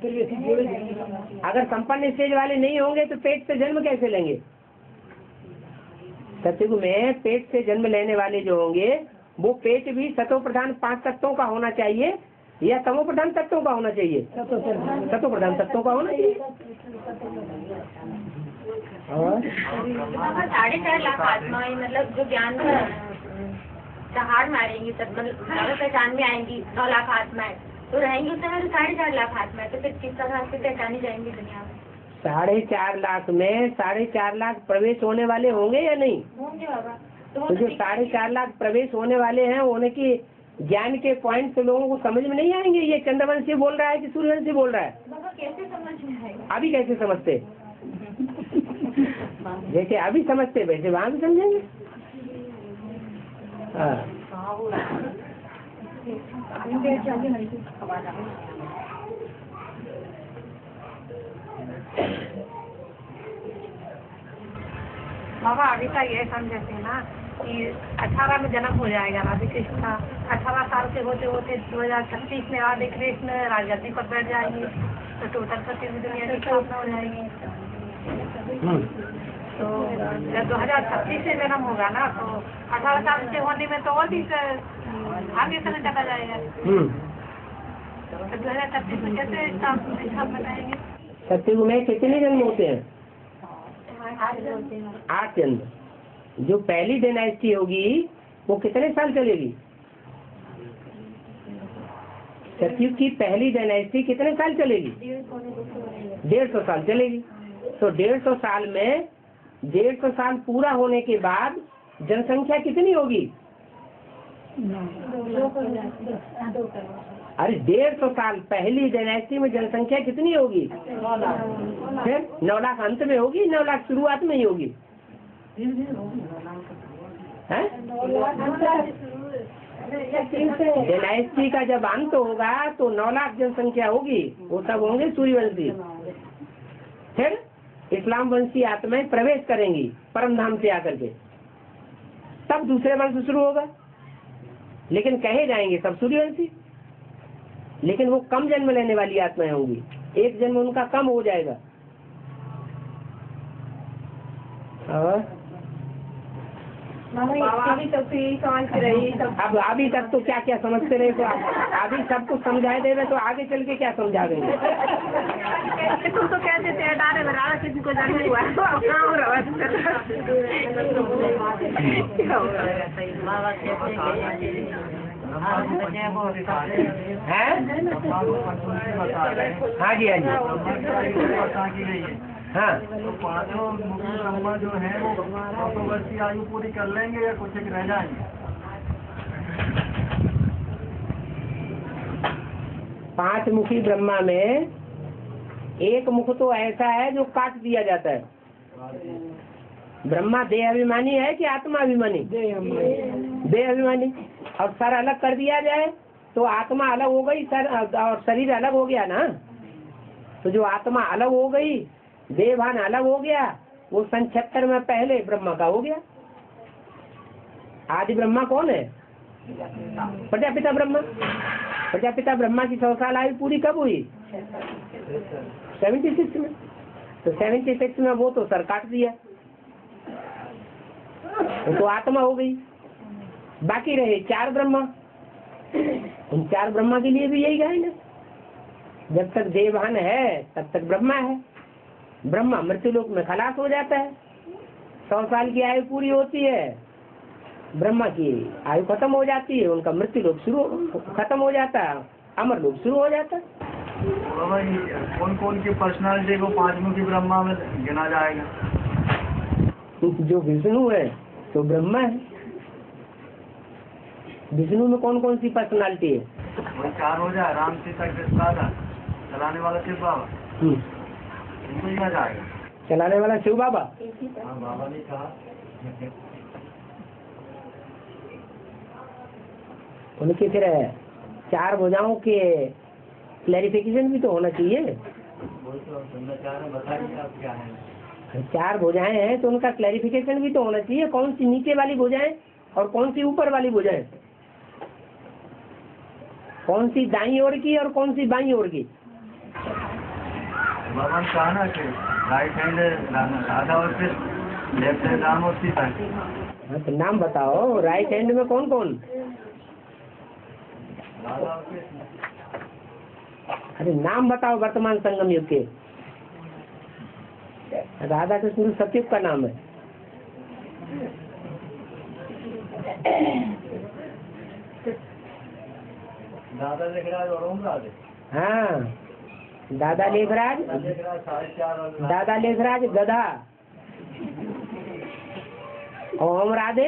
अगर संपन्न स्टेज वाले नहीं होंगे तो पेट से जन्म कैसे लेंगे? सतयुग में पेट से जन्म लेने वाले जो होंगे वो पेट भी सतो प्रधान 5 तत्वों का होना चाहिए या तमो प्रधान तत्वों का होना चाहिए? सतो प्रधान तत्वों का होना चाहिए। और 4.5 लाख आत्मा मतलब जो ज्ञान दहाड़ मारेंगी तब मतलब पहचान में आएंगी 9 लाख आत्माएं तो रहेंगी उस समय 4.5 लाख आत्माएं, तो फिर किस तरह से पहचानी जाएंगी दुनिया में? 4.5 लाख में 4.5 लाख प्रवेश होने वाले होंगे या नहीं होंगे बाबा। तो जो 4.5 लाख प्रवेश होने वाले हैं उन्हें की ज्ञान के पॉइंट तो लोगों को समझ में नहीं आएंगे। ये चंद्रवंशी बोल रहा है कि सूर्यवंशी बोल रहा है? बाबा कैसे समझ में आएगा? अभी कैसे समझते? जैसे अभी समझते वैसे वहां भी समझेंगे। बाबा अभी तक ये समझते हैं ना कि 18 में जन्म हो जाएगा राधे कृष्ण का। 18 साल के होते होते 2036 में राधे कृष्ण राजगद्दी पर बैठ जाएंगे तो टोटल पति दुनिया की स्थापना हो जाएगी। तो जब 2036 से जन्म होगा ना तो 18 साल से होने में तो और भी आगे समय चला जाएगा। तो 2036 में कैसे स्थापना बताएंगे? सत्युग में कितने जन्म होते हैं? 8 जन्म। जो पहली डायनेस्टी होगी वो कितने साल चलेगी? सतयुग की पहली डायनेस्टी कितने साल चलेगी? 150 साल चलेगी। तो 150 साल में 150 साल पूरा होने के बाद जनसंख्या कितनी होगी? अरे 150 साल पहली डायनेस्टी में जनसंख्या कितनी होगी? फिर 9 लाख अंत में होगी, 9 लाख शुरुआत में ही होगी है? डायनेस्टी का जब अंत होगा तो 9 लाख जनसंख्या होगी, वो सब होंगे सूर्यवंशी। फिर इस्लाम वंशी आत्माएं प्रवेश करेंगी परम धाम से आकर के, तब दूसरे वंश शुरू होगा। लेकिन कहे जाएंगे सब सूर्यवंशी, लेकिन वो कम जन्म लेने वाली आत्माएं होंगी, एक जन्म उनका कम हो जाएगा। और अब अभी तक तो क्या क्या समझते रहे, तो अभी सब कुछ समझाए दे रहे तो आगे चल के क्या समझा देंगे? तुम तो कहते थे डारे बराबर किसी को जन्म हुआ है। हाँ जी, हाँ जी, हाँ। तो 5 मुखी ब्रह्मा जो है वो 100 वर्ष की आयु पूरी कर लेंगे या कुछ रह जाएंगे? 5 मुखी ब्रह्मा में एक मुख तो ऐसा है जो काट दिया जाता है। ब्रह्मा देह अभिमानी है कि आत्मा अभिमानी? देह अभिमानी। और सर अलग कर दिया जाए तो आत्मा अलग हो गई, सर और शरीर अलग हो गया ना। तो जो आत्मा अलग हो गई, देहभान अलग हो गया, वो सन 76 में पहले ब्रह्मा का हो गया। आदि ब्रह्मा कौन है? प्रजापिता ब्रह्मा। प्रजापिता ब्रह्मा की 100 साल आयु पूरी कब हुई? 76 में। तो 76 में वो तो सर काट दिया, तो आत्मा हो गई। बाकी रहे 4 ब्रह्मा। उन 4 ब्रह्मा के लिए भी यही गाएंगे, जब तक देवभान है तब तक ब्रह्मा है। ब्रह्मा मृत्युलोक में खलास हो जाता है, 100 साल की आयु पूरी होती है, ब्रह्मा की आयु खत्म हो जाती है, उनका मृत्युलोक शुरू खत्म हो जाता है, अमर लोक शुरू हो जाता है। कौन कौन की पर्सनालिटी को 5 मुखी ब्रह्मा में गिना जाएगा? जो विष्णु है तो ब्रह्मा है। विष्णु में कौन कौन सी पर्सनालिटी है? वही 4 हो जाए, राम सीता कृष्ण चलाने वाला शिव बाबा, इनको जाएगा। चलाने वाला शिव बाबा। बाबा ने कहा उनके फिर 4 भुजाओं के क्लैरिफिकेशन भी तो होना चाहिए। 4 भुजाएं हैं तो उनका क्लैरिफिकेशन भी तो होना चाहिए, कौन सी नीचे वाली भुजाएं और कौन सी ऊपर वाली भुजाएं, कौन सी दाईं ओर की और कौन सी बाईं ओर की। भगवान कहा ना कि राइट हैंड राधा और कृष्ण, लेफ्ट हैंड राम और सीता। हाँ तो नाम बताओ, राइट हैंड में कौन कौन? अरे नाम बताओ वर्तमान संगम युग के। राधा कृष्ण सतयुग का नाम है। दादा लेखराज और ओम राज। हाँ, दादा लेखराज, दादा लेखराज गधा, ओम राधे।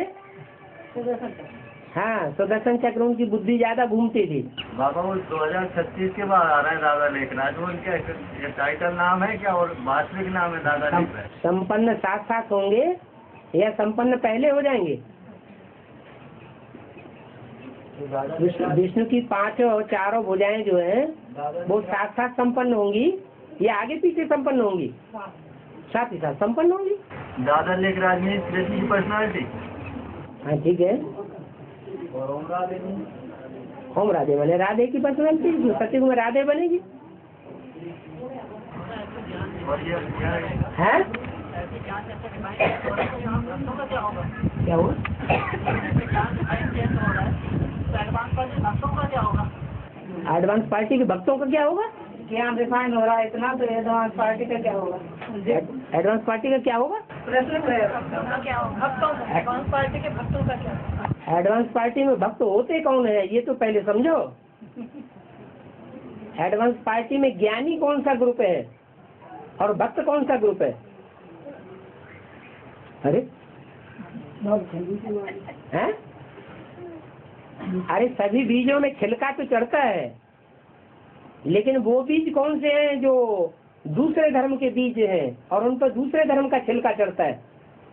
हाँ, सुदर्शन चक्र उनकी बुद्धि ज्यादा घूमती थी। बाबा वो 2036 के बाद आ रहा है दादा लेखराज, वो उनका ये टाइटल नाम है क्या और वास्तविक नाम है दादा लेखराज? संपन्न साथ साथ होंगे या संपन्न पहले हो जाएंगे? विष्णु की पांचों और चारों भुजाएं जो हैं वो साथ साथ संपन्न होंगी या आगे पीछे संपन्न होंगी? साथ ही साथ संपन्न होंगी। दादा लेखराज में कृष्ण की पर्सनालिटी। हाँ ठीक है। और ओम राधे ओम राधे बने राधे की पर्सनालिटी, जो सतयुग में राधे बनेगी। और ये है क्या हुआ? एडवांस पार्टी के भक्तों का क्या होगा? ज्ञान रिफाइन हो रहा है इतना, तो एडवांस पार्टी का क्या होगा? एडवांस पार्टी का क्या होगा? प्रश्न क्या होगा? भक्तों का, एडवांस पार्टी के भक्तों का क्या होगा? एडवांस पार्टी में भक्त होते कौन है ये तो पहले समझो। एडवांस पार्टी में ज्ञानी कौन सा ग्रुप है और भक्त कौन सा ग्रुप है? अरे हैं? अरे सभी बीजों में छिलका तो चढ़ता है, लेकिन वो बीज कौन से हैं जो दूसरे धर्म के बीज हैं और उन पर दूसरे धर्म का छिलका चढ़ता है।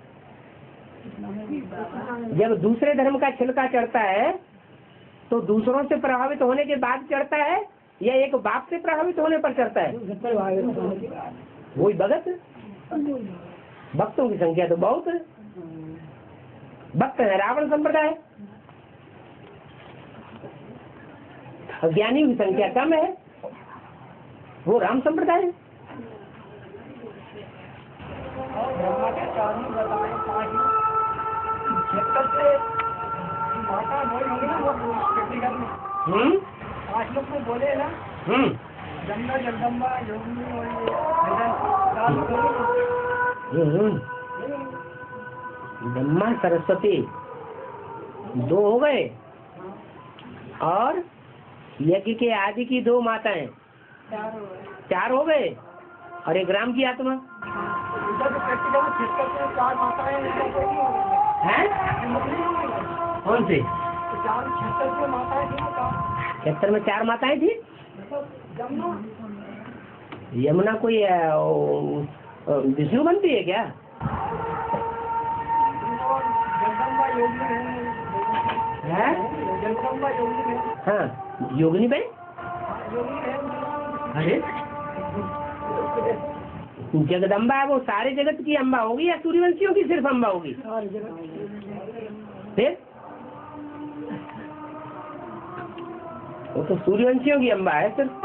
जब दूसरे धर्म का छिलका चढ़ता है तो दूसरों से प्रभावित होने के बाद चढ़ता है या एक बाप से प्रभावित होने पर चढ़ता है? वही भगत। भक्तों की संख्या तो बहुत है। भक्त है रावण संप्रदाय, ज्ञानी की संख्या कम है, वो राम संप्रदाय है। बोले ना जगदम्बा जगदम्बा ब्रह्मा सरस्वती दो हो गए और यज्ञ के आदि की दो माताएं चार हो गए और एक राम की आत्मा है। कौन से? 76 में 4 माताएं थी। यमुना कोई विष्णु बनती है क्या? है? हाँ योगिनी बहन। अरे जगदम्बा वो सारे जगत की अम्बा होगी या सूर्यवंशियों की सिर्फ अम्बा होगी? फिर वो तो सूर्यवंशियों की अम्बा है। सिर्फ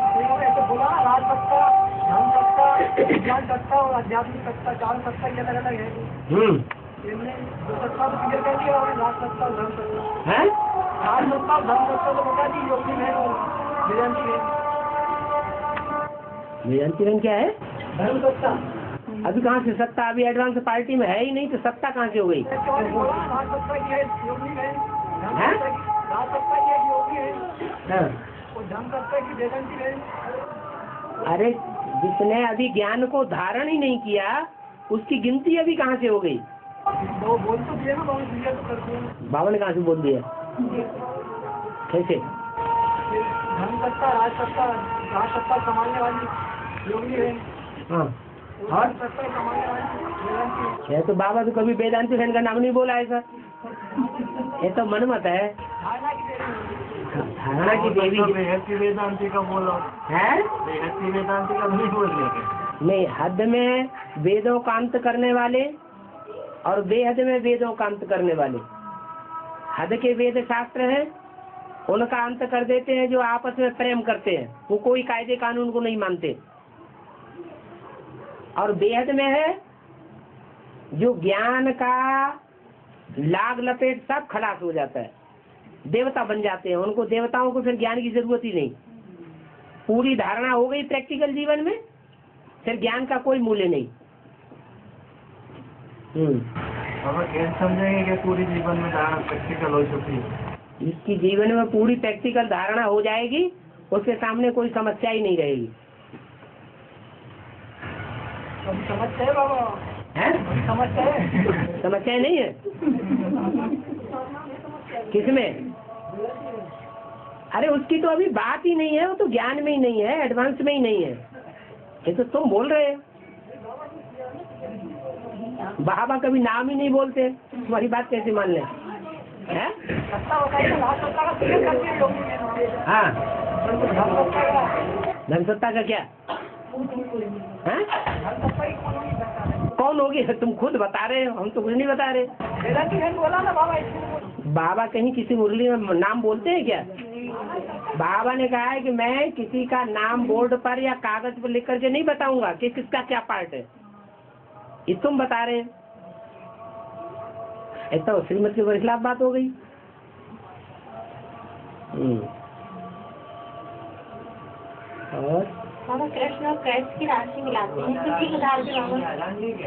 ज्ञान सत्ता और आध्यात्मिक सत्ता, चार सत्ता ये अलग अलग है। सत्ता तो क्लियर कर दिया और राज सत्ता और धर्म सत्ता है। राज सत्ता और धर्म सत्ता तो बता दी, योगी है और वेदांती है। वेदांती रंग क्या है? धर्म सत्ता। अभी कहाँ से सत्ता? अभी एडवांस पार्टी में है ही नहीं तो सत्ता कहाँ से हो गई? राज सत्ता की है योगी है, राज सत्ता की है योगी है और धर्म सत्ता की वेदांती है। अरे जिसने अभी ज्ञान को धारण ही नहीं किया उसकी गिनती अभी कहाँ से हो गई? वो बोल तो दिया ना, बाबा दिया तो करते हैं। बाबा ने कहाँ से बोल दिया? कैसे? धर्म सत्ता राज सत्ता संभालने वाली योगी है। हाँ और सत्ता संभालने वाली वेदांती है। तो बाबा तो कभी वेदांती बहन का नाम नहीं बोला है सर। ये तो मनमत है। धारणा की देवी वेदांती का बोला है। वेदांती का नहीं बोल रहे नहीं, हद में वेदों का अंत करने वाले और बेहद में वेदों का अंत करने वाले। हद के वेद शास्त्र हैं उनका अंत कर देते हैं जो आपस में प्रेम करते हैं, वो कोई कायदे कानून को नहीं मानते। और बेहद में है जो ज्ञान का लाग लपेट सब खलास हो जाता है, देवता बन जाते हैं। उनको देवताओं को फिर ज्ञान की जरूरत ही नहीं, पूरी धारणा हो गई प्रैक्टिकल जीवन में, फिर ज्ञान का कोई मूल्य नहीं। समझेंगे कि पूरी जीवन में धारणा प्रैक्टिकल हो चुकी है, इसकी जीवन में पूरी प्रैक्टिकल धारणा हो जाएगी, उसके सामने कोई समस्या ही नहीं रहेगी। समस्या है बाबा, समस्या नहीं है किसमें? अरे उसकी तो अभी बात ही नहीं है, वो तो ज्ञान में ही नहीं है, एडवांस में ही नहीं है। ये तो तुम बोल रहे हो, बाबा कभी नाम ही नहीं बोलते, तुम्हारी बात कैसे मान लें? हाँ, धनसत्ता का क्या है? कौन होगी? तुम खुद बता रहे हो, हम तो कुछ नहीं बता रहे। बोला ना बाबा, बाबा कहीं किसी मुरली में नाम बोलते हैं क्या? बाबा ने कहा है कि मैं किसी का नाम बोर्ड पर या कागज पर लिख करके नहीं बताऊंगा कि किसका क्या पार्ट है, ये तुम बता रहे हैं। ऐसा श्रीमत के खिलाफ बात हो गई। और कृष्ण और कृष्ण की राशि मिलाते हैं, किसी प्रकार से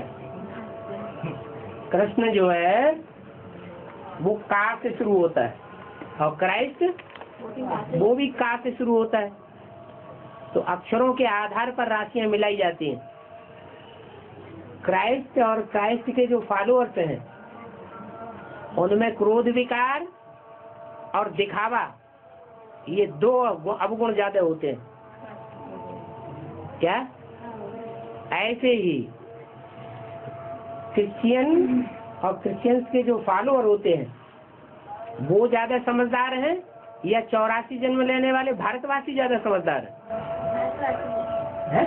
कृष्ण जो है वो का से शुरू होता है और क्राइस्ट वो भी का से शुरू होता है, तो अक्षरों के आधार पर राशियां मिलाई जाती हैं। क्राइस्ट और क्राइस्ट के जो फॉलोअर्स हैं उनमें क्रोध विकार और दिखावा, ये दो अवगुण ज्यादा होते हैं। क्या? ऐसे ही क्रिश्चियन और क्रिश्चियंस के जो फॉलोअर होते हैं वो ज्यादा समझदार हैं या 84 जन्म लेने वाले भारतवासी ज्यादा समझदार है?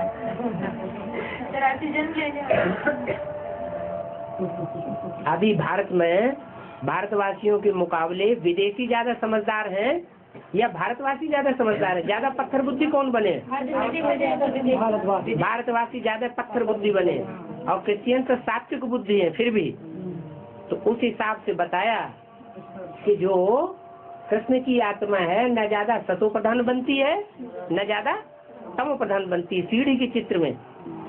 अभी भारत में भारतवासियों के मुकाबले विदेशी ज्यादा समझदार हैं या भारतवासी ज्यादा समझदार है? ज्यादा पत्थर बुद्धि कौन बने? भारतवासी ज्यादा पत्थर बुद्धि बने और क्रिश्चियन तो सात्विक बुद्धि है। फिर भी तो उस हिसाब से बताया कि जो कृष्ण की आत्मा है न ज्यादा सतो प्रधान बनती है न ज्यादा तमो प्रधान बनती है। सीढ़ी के चित्र में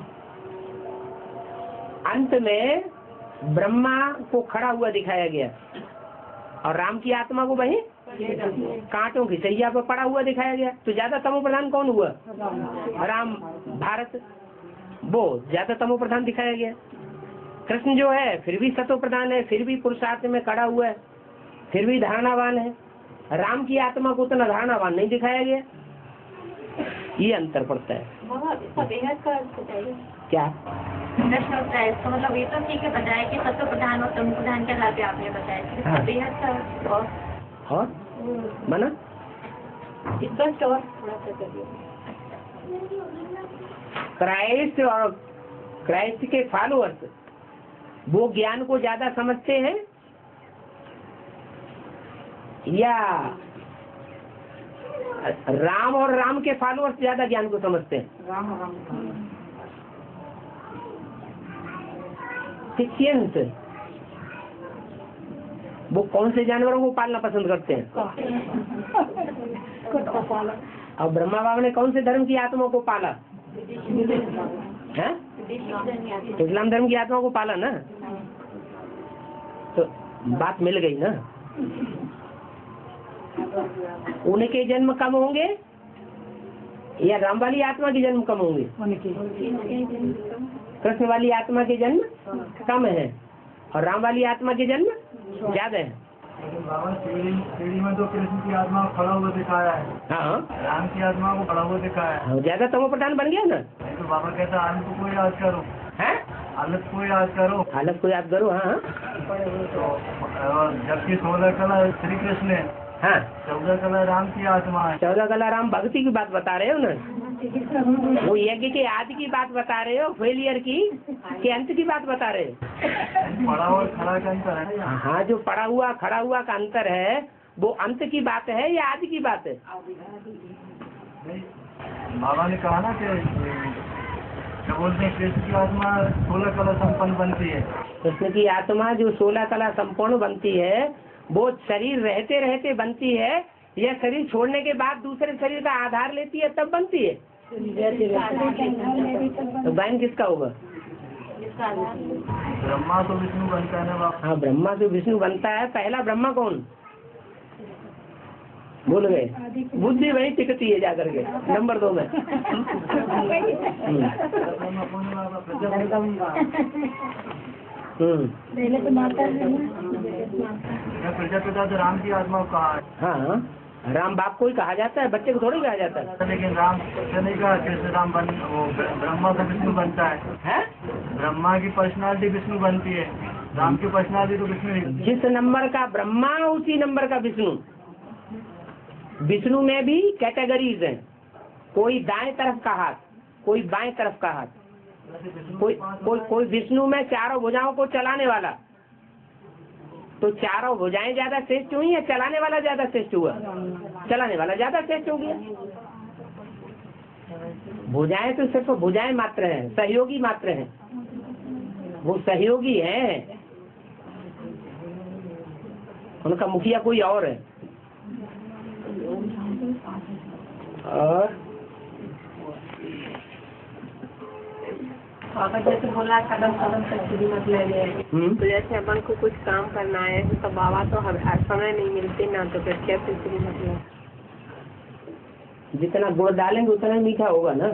अंत में ब्रह्मा को खड़ा हुआ दिखाया गया और राम की आत्मा को वहीं कांटों की सैया पर पड़ा हुआ दिखाया गया। तो ज्यादा तमो प्रधान कौन हुआ? राम, भारत, वो ज्यादा तमो प्रधान दिखाया गया। कृष्ण जो है फिर भी सतो प्रधान है, फिर भी पुरुषार्थ में खड़ा हुआ है, फिर भी धारणावान है। राम की आत्मा को उतना धारणावान नहीं दिखाया गया। ये अंतर पड़ता है। क्या तो मतलब ये तो ठीक है बताया कि सत्व प्रधान और तमो प्रधान के आधार पे आपने बताया बेहद का और माना स्पष्ट और थोड़ा सा करिए। क्राइस्ट और क्राइस्ट के फॉलोअर्स वो ज्ञान को ज्यादा समझते हैं या राम और राम के फॉलोअर्स ज्यादा ज्ञान को समझते हैं? क्रिश्चियंस वो कौन से जानवरों को पालना पसंद करते हैं? और ब्रह्मा बाबा ने कौन से धर्म की आत्मा को पाला है? इस्लाम धर्म की आत्मा को पाला ना। तो बात मिल गई ना। उनके जन्म कम होंगे या राम वाली आत्मा के जन्म कम होंगे? कृष्ण वाली आत्मा के जन्म कम है और राम वाली आत्मा के जन्म ज्यादा है। बाबा सीढ़ी में तो कृष्ण की आत्मा को खड़ा हुआ दिखाया है, हाँ, राम की आत्मा को खड़ा हुआ दिखाया है। ज्यादा तमो प्रधान बन गया ना। तो बाबा कहता है आनंद को याद करो, है हालत को याद करो, हालत को याद करो। हाँ, जबकि 16 कला श्री कृष्ण है, हाँ, 14 कला राम की आत्मा है। 14 कला राम भक्ति की बात बता रहे हो ना। वो यज्ञ के आदि की बात बता रहे हो, फेलियर की कि अंत की बात बता रहे हो? पड़ा और खड़ा का अंतर है। हाँ, जो पड़ा हुआ खड़ा हुआ का अंतर है वो अंत की बात है या आदि की बात है? बाबा ने कहा ना कि क्या बोलते हैं कृष्ण की आत्मा 16 कला संपन्न बनती है। कृष्ण की आत्मा जो 16 कला संपूर्ण बनती है वो शरीर रहते रहते बनती है या शरीर छोड़ने के बाद दूसरे शरीर का आधार लेती है तब बनती है? तो बहन किसका होगा? ब्रह्मा तो विष्णु बनता है ना बाप। हाँ, ब्रह्मा से विष्णु बनता है। पहला ब्रह्मा कौन? भूल गए? बुद्धि वही टिकती है जाकर के नंबर 2 में। प्रजापिता तो राम की आत्मा को कहा। हाँ, राम बाप को ही कहा जाता है, बच्चे को थोड़ी कहा जाता है। लेकिन राम से नहीं कहा, कैसे राम ब्रह्मा से विष्णु बनता है? ब्रह्मा की पर्सनालिटी विष्णु बनती है, राम की पर्सनालिटी तो विष्णु। जिस नंबर का ब्रह्मा उसी नंबर का विष्णु। विष्णु में भी कैटेगरीज हैं, कोई दाएं तरफ का हाथ, कोई बाएं तरफ का हाथ, कोई विष्णु में चारों भुजाओं को चलाने वाला। तो चारों भुजाएं ज्यादा श्रेष्ठ हुई या चलाने वाला ज्यादा श्रेष्ठ हुआ? चलाने वाला ज्यादा श्रेष्ठ हो गया। भुजाएं तो सिर्फ भुजाएं मात्र हैं, सहयोगी मात्र हैं, वो सहयोगी हैं, उनका मुखिया कोई और है। और पापा जैसे बोला कदम कदम तक सीधी मत ले ले, तो जैसे अपन को कुछ काम करना है तो बाबा तो हर समय नहीं मिलते ना, तो फिर कैसे सीधी मत ले? जितना गुड़ डालेंगे उतना ही मीठा होगा ना,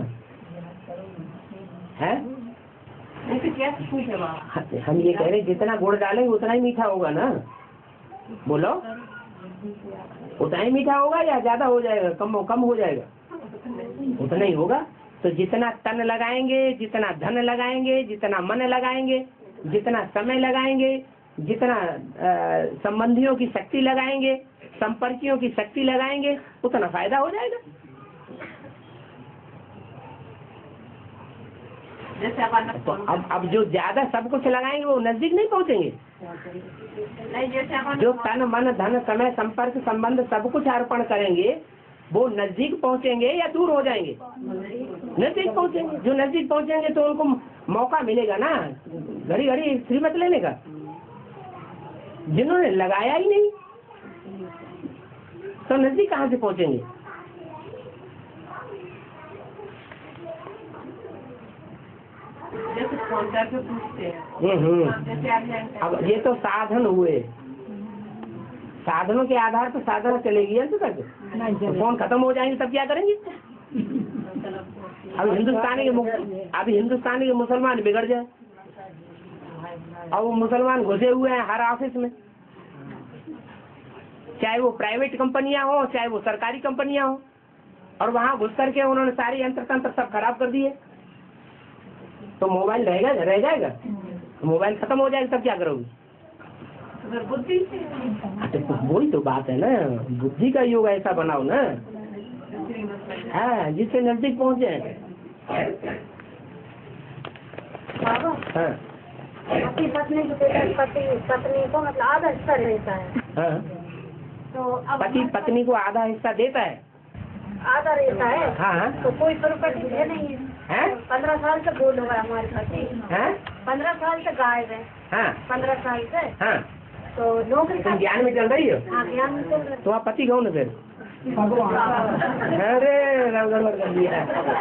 है? कैसे पूछे बाबा? हम ये कह रहे हैं जितना गुड़ डालेंगे उतना ही मीठा होगा ना। बोलो, उतना ही मीठा होगा या ज्यादा हो जाएगा, कम हो जाएगा? उतना ही होगा। तो जितना तन लगाएंगे, जितना धन लगाएंगे, जितना मन लगाएंगे, जितना समय लगाएंगे, जितना संबंधियों की शक्ति लगाएंगे, संपर्कियों की शक्ति लगाएंगे, उतना फायदा हो जाएगा। तो अब जो ज्यादा सब कुछ लगाएंगे वो नजदीक नहीं पहुंचेंगे। जो तन मन धन समय संपर्क संबंध सब कुछ अर्पण करेंगे वो नजदीक पहुंचेंगे या दूर हो जाएंगे? नजदीक पहुंचेंगे। जो नजदीक पहुंचेंगे तो उनको मौका मिलेगा ना घड़ी घड़ी श्रीमत लेने का। जिन्होंने लगाया ही नहीं तो नजदीक कहाँ से पहुंचेंगे? जैसे फोन करके पूछते हैं। अब ये तो साधन हुए, साधनों के आधार पर साधना चलेगी अंत तक। तो फोन खत्म हो जाएंगे तब क्या करेंगे? अब हिंदुस्तानी के मुसलमान बिगड़ जाए, और वो मुसलमान घुसे हुए हैं हर ऑफिस में, चाहे वो प्राइवेट कंपनियां हो चाहे वो सरकारी कंपनियां हो, और वहां घुस करके उन्होंने सारी यंत्र तंत्र सब खराब कर दिए। तो मोबाइल रह जाएगा? मोबाइल खत्म हो जाएगा तब क्या करोगे? बुद्धि तो वही तो बात है ना, बुद्धि का योग ऐसा बनाओ ना, हाँ, जिससे नजदीक पहुंचे। हाँ, अपनी पत्नी को मतलब आधा हिस्सा रहता है। हाँ, तो अब पत्नी को आधा हिस्सा देता है, आधा रहता है। हाँ, तो कोई प्रॉपर्टी है नहीं है। 15 साल से बोल होगा हमारे पति, 15 साल से गायब है। हाँ, 15 साल से। हाँ, तो नौकरी तुम ज्ञान में चल रही हो? हाँ, ज्ञान में चल रही। तो आप पति कौन है फिर? अरे गड़बड़ कर दिया।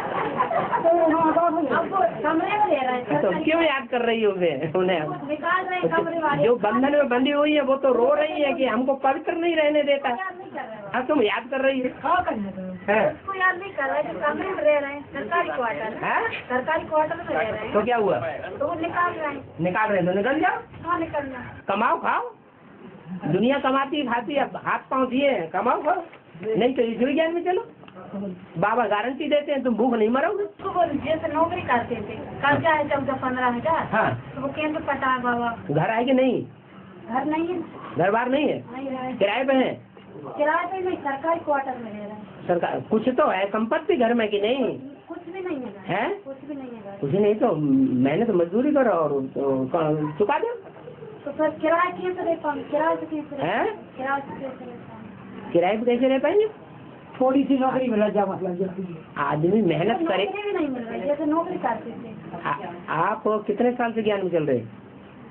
कमरे में ले रहे हैं तो क्यों याद कर रही हो उन्हें? निकाल रहे हैं कमरे वाले। जो बंधन में बंधी हुई है वो तो रो रही है कि हमको पवित्र नहीं रहने देता। हाँ, तुम याद कर रही हो? उसको याद नहीं कर रहे, जो कमरे में रह रहे हैं सरकारी क्वार्टर में, सरकारी क्वार्टर में रह रहे हैं। तो क्या हुआ? तो वो निकाल रहे हैं। निकाल रहे हैं तो निकल जाओ। हाँ, निकलना। कमाओ खाओ, दुनिया कमाती खाती, अब हाथ पाँव दिए हैं, कमाओ खाओ, नहीं तो ईश्वरी ज्ञान में चलो। बाबा गारंटी देते हैं तुम भूख नहीं मरोगे। जैसे नौकरी करते थे, कर्जा है 14-15 हजार। तो वो केंद्र पटा है बाबा। घर है कि नहीं? घर नहीं है, घर बार नहीं है, किराए पे है? किराए पे नहीं, सरकारी क्वार्टर में रह रहे हैं। सरकार कुछ तो है संपत्ति घर में कि नहीं? कुछ भी नहीं है, कुछ भी नहीं है। कुछ नहीं तो मैंने तो मजदूरी करो और चुका दो। तो सर किराया कैसे रह पाएंगे? किराए से कैसे रह किराए पे कैसे रह पाएंगे? थोड़ी सी नौकरी मिला जा, मतलब आदमी मेहनत करे। नहीं मिल रही, जैसे नौकरी करते थे। आप कितने साल से ज्ञान में चल रहे हैं?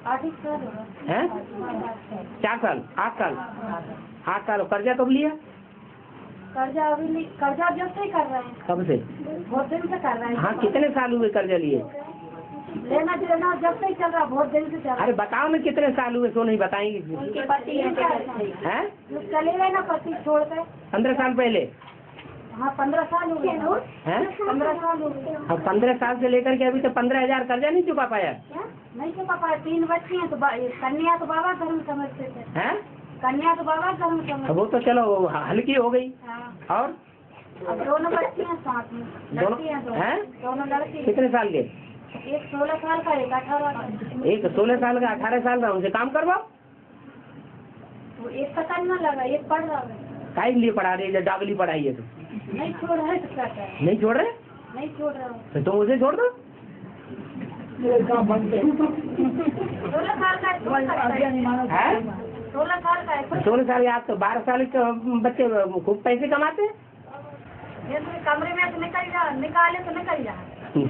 हैं? 4 साल 8 साल 8 साल कर्जा कब लिया? कर्जा अभी नहीं, कर्जा जब से कर रहे हैं। कब से? बहुत दिन से कर रहे हैं। हाँ, कितने साल हुए कर्जा लिए? लेना देना जब से चल रहा, बहुत दिन से चल रहा। अरे बताओ ना कितने साल हुए, सो नहीं बताएंगे? उनके पति हैं, चले गए ना पति छोड़ कर। 15 साल पहले? हाँ, 15 साल हो गए। 15 साल हो गए। अब 15 साल से लेकर के अभी तो 15,000 कर्जा नहीं चुका पाया? नहीं चुका पाया। 3 बच्चे हैं, तो कन्या तो बाबा धर्म समझते थे। हैं? कन्या तो बाबा धर्म समझते। वो तो चलो हल्की हो गई। और अब दोनों बच्चे हैं साथ में। दोनों लड़के। कितने साल के? एक 16 साल का, एक 18 का। एक 16 साल का, 18 साल का। उनसे काम करवाओ। तो एक का करना लगा, एक पढ़ रहा है। काहे के लिए पढ़ा रही है? डागली पढ़ाई है तो नहीं छोड़ रहे तो क्या करें? नहीं छोड़ रहे? नहीं छोड़ रहा हूँ। तो तुम उसे छोड़ दो। 16 साल का है। 16 साल का है। 16 साल या तो 12 साल के बच्चे खूब पैसे कमाते हैं। ये तो कमरे में से निकाले तो निकल जा।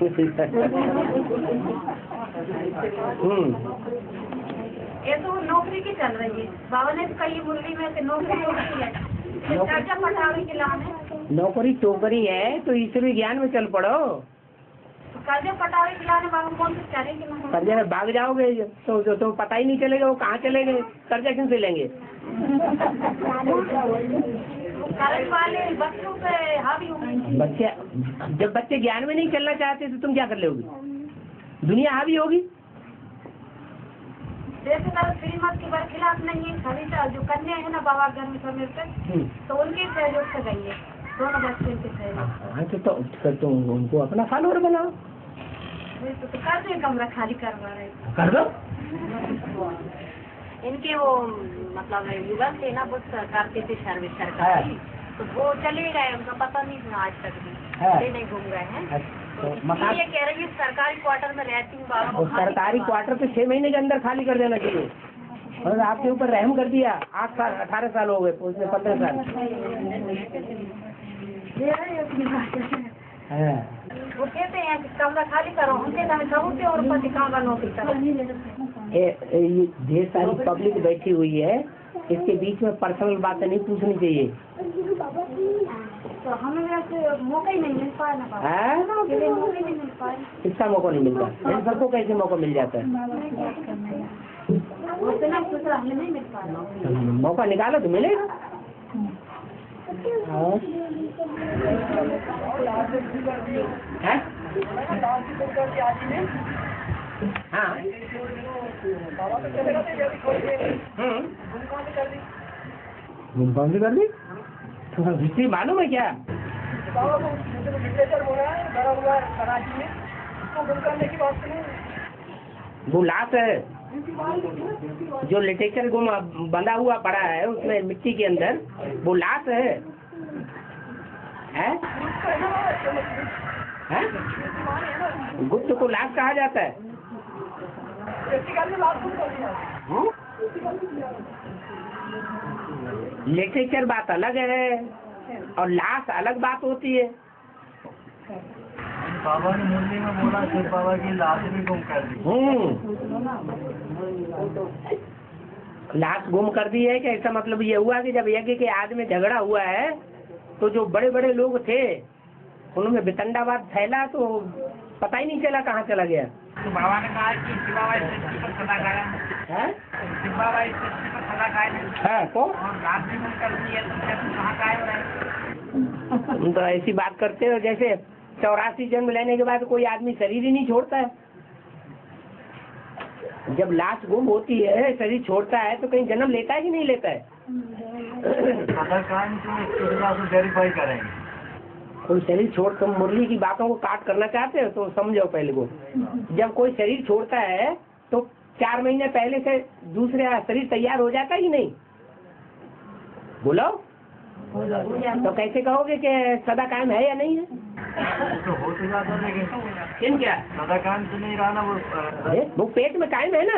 ये तो नौकरी की चल रही है। बाबा ने तो कई मुरली में से नौकरी की है। कर्जा पटावे के लाने। नौकरी टोकरी है तो ईश्वरी ज्ञान में चल पड़ो। कर्जा पटावे के लाने बाबा कौन से चलेंगे? कर्जा में भाग जाओगे तो पता ही नहीं चलेगा वो कहाँ चले गए। कर्जा किन से लेंगे? कर्ज वाले बच्चों पे हावी होंगे। बच्चे जब बच्चे ज्ञान में नहीं चलना चाहते तो तुम क्या कर लोगी? दुनिया हावी होगी। जैसे श्रीमत के खिलाफ नहीं है। सभी जो कन्या है ना बाबा घर में सब मिलकर, तो उनके सहयोग से गई है। दोनों बच्चे के सहयोग। हाँ, तो उनको अपना फॉलोअर बनाओ। तो कर दे, कमरा खाली करवा रहे कर दो। इनके वो मतलब युगल थे ना, वो करते थे सर्विस सरकारी, तो वो चले गए। उनका पता नहीं था आज तक भी, नहीं घूम गए हैं। तो ये कह रही है सरकारी क्वार्टर में रहती हूँ बाबा। सरकारी क्वार्टर तो 6 महीने के अंदर खाली कर देना चाहिए। और आपके ऊपर रहम कर दिया। 8 साल 18 साल हो गए, उसमें 15 साल। वो कहते हैं कि कमरा खाली करो, उनके नाम सबूत और पति कहाँ नौकरी करो। ये ढेर सारी पब्लिक बैठी हुई है, इसके बीच में पर्सनल बातें नहीं पूछनी चाहिए। तो हमें वैसे मौका ही नहीं मिल पाया ना। मौका नहीं मिल पाया। किसका मौका नहीं मिलता? इन सबको कैसे मौका मिल जाता है? हमें नहीं मिल पाया। मौका निकालो तो मिलेगा। हाँ, कर दी। तुम्हें हिस्ट्री मालूम है क्या? वो लाश है जो लिटरेचर गुम बंधा हुआ पड़ा है उसमें मिट्टी के अंदर, वो लाश है? गुप्त को लाश कहा जाता है। लिटरेचर बात अलग है और लाश अलग बात होती है। बाबा ने मुरली में बोला कि बाबा की लाश भी गुम कर दी। लाश गुम कर दी है क्या? इसका मतलब ये हुआ कि जब यज्ञ के आदि में झगड़ा हुआ है तो जो बड़े बड़े लोग थे उनमें वितंडावाद फैला तो पता ही नहीं चला कहाँ चला गया। तो बाबा ने कहा कि शिवाबाई सृष्टि पर सदा कायम है। शिवाबाई सृष्टि पर सदा कायम है तो और लाश भी गुम कर दी है तो कहाँ कायम रहे? तो ऐसी बात करते हो जैसे 84 जन्म लेने के बाद कोई आदमी शरीर ही नहीं छोड़ता है। जब लाश गुम होती है, शरीर छोड़ता है तो कहीं जन्म लेता है कि नहीं लेता है? वेरीफाई करेंगे। कोई शरीर छोड़, तुम मुरली की बातों को काट करना चाहते हो तो समझो पहले को। जब कोई शरीर छोड़ता है तो 4 महीने पहले से दूसरे शरीर तैयार हो जाता है कि नहीं? बोलो तो कैसे कहोगे कि सदा कायम है या नहीं है? तो हो तो जाता है लेकिन क्या सदा कायम तो नहीं रहा ना। वो पेट में कायम है ना,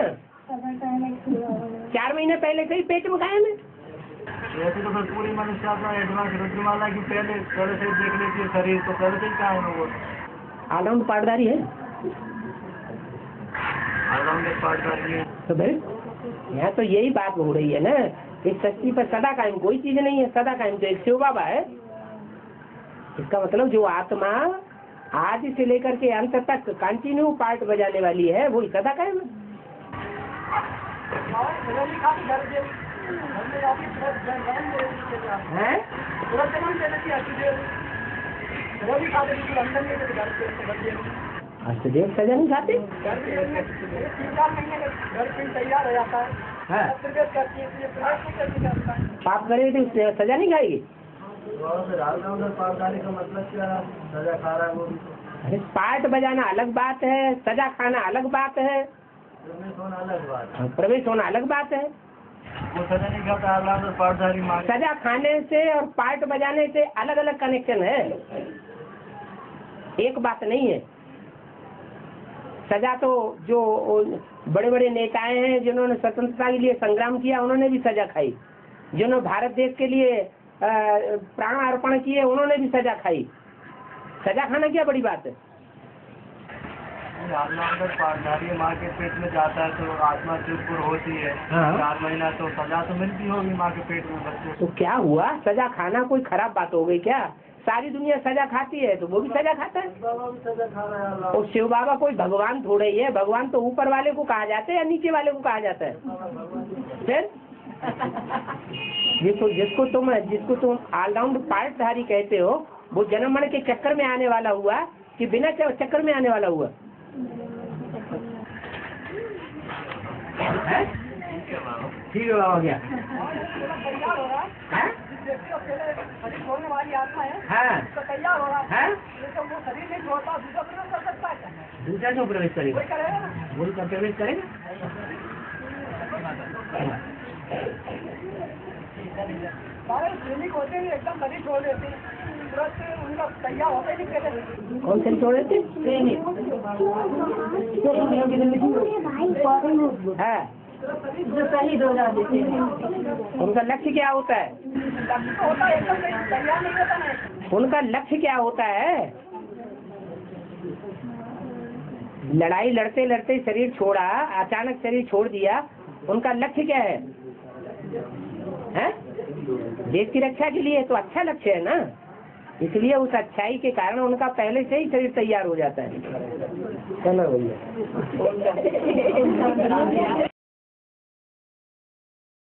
4 महीने पहले से ही पेट में कायम है। वैसे तो फिर पूरी मनुष्य एडवांस रुद्रमाला की पहले से देख लेती है शरीर, तो पहले से ही कायम है वो। ऑलराउंड पाटदारी है। तो भाई यहाँ तो यही बात हो रही है ना, इस सृष्टि पर सदा कायम कोई चीज नहीं है, सदा कायम तो एक शिव बाबा है। इसका मतलब जो आत्मा आदि से लेकर के अंत तक कंटिन्यू पार्ट बजाने वाली है वही सदा कायम है। अष्टदेव सजा नहीं खाते, पाप करे तो सजा नहीं खाएगी। सजा खा रहा है वो। अरे पार्ट बजाना अलग बात है, सजा खाना अलग बात है, प्रवेश होना अलग बात है। वो सजा नहीं खाता, पाठधारी सजा खाने से और पार्ट बजाने से अलग अलग कनेक्शन है, एक बात नहीं है। सजा तो जो बड़े बड़े नेताएं हैं जिन्होंने स्वतंत्रता के लिए संग्राम किया उन्होंने भी सजा खाई, जिन्होंने भारत देश के लिए प्राण अर्पण किए उन्होंने भी सजा खाई। सजा खाना क्या बड़ी बात है। पाठधारी माँ के पेट में जाता है तो आत्मा चुप होती है। 4 महीना तो सजा तो मिलती होगी माँ के पेट में बच्चे। तो क्या हुआ, सजा खाना कोई खराब बात हो गई क्या? सारी दुनिया सजा खाती है तो वो भी सजा खाता है। सजा खा रहा है। और शिव बाबा कोई भगवान थोड़े ही है, भगवान तो ऊपर वाले को कहा जाता है या नीचे वाले को कहा जाता है। फिर जिसको तुम ऑलराउंड पार्टधारी कहते हो वो जन्म मरण के चक्कर में आने वाला हुआ कि बिना चक्कर में आने वाला हुआ? ठीक है बाबा क्या तैयार हो रहा है, तो वो शरीर नहीं छोड़ता, दूसरा प्रवेश कर सकता है। दूसरा क्यों प्रवेश करेगा? वो का प्रवेश करेगा। सारे सैनिक होते हैं एकदम शरीर छोड़ देते हैं, तुरंत उनका तैयार होते ही नहीं कहते। कौन से छोड़ देते हैं? जो शहीद हो जाते हैं उनका लक्ष्य क्या होता है? होता है एकदम तैयार नहीं होता है। उनका लक्ष्य क्या होता है? लड़ाई लड़ते लड़ते शरीर छोड़ा, अचानक शरीर छोड़ दिया, उनका लक्ष्य क्या है? हैं? देश की रक्षा के लिए तो अच्छा लक्ष्य है ना, इसलिए उस अच्छाई के कारण उनका पहले से ही शरीर तैयार हो जाता है। चलो भैया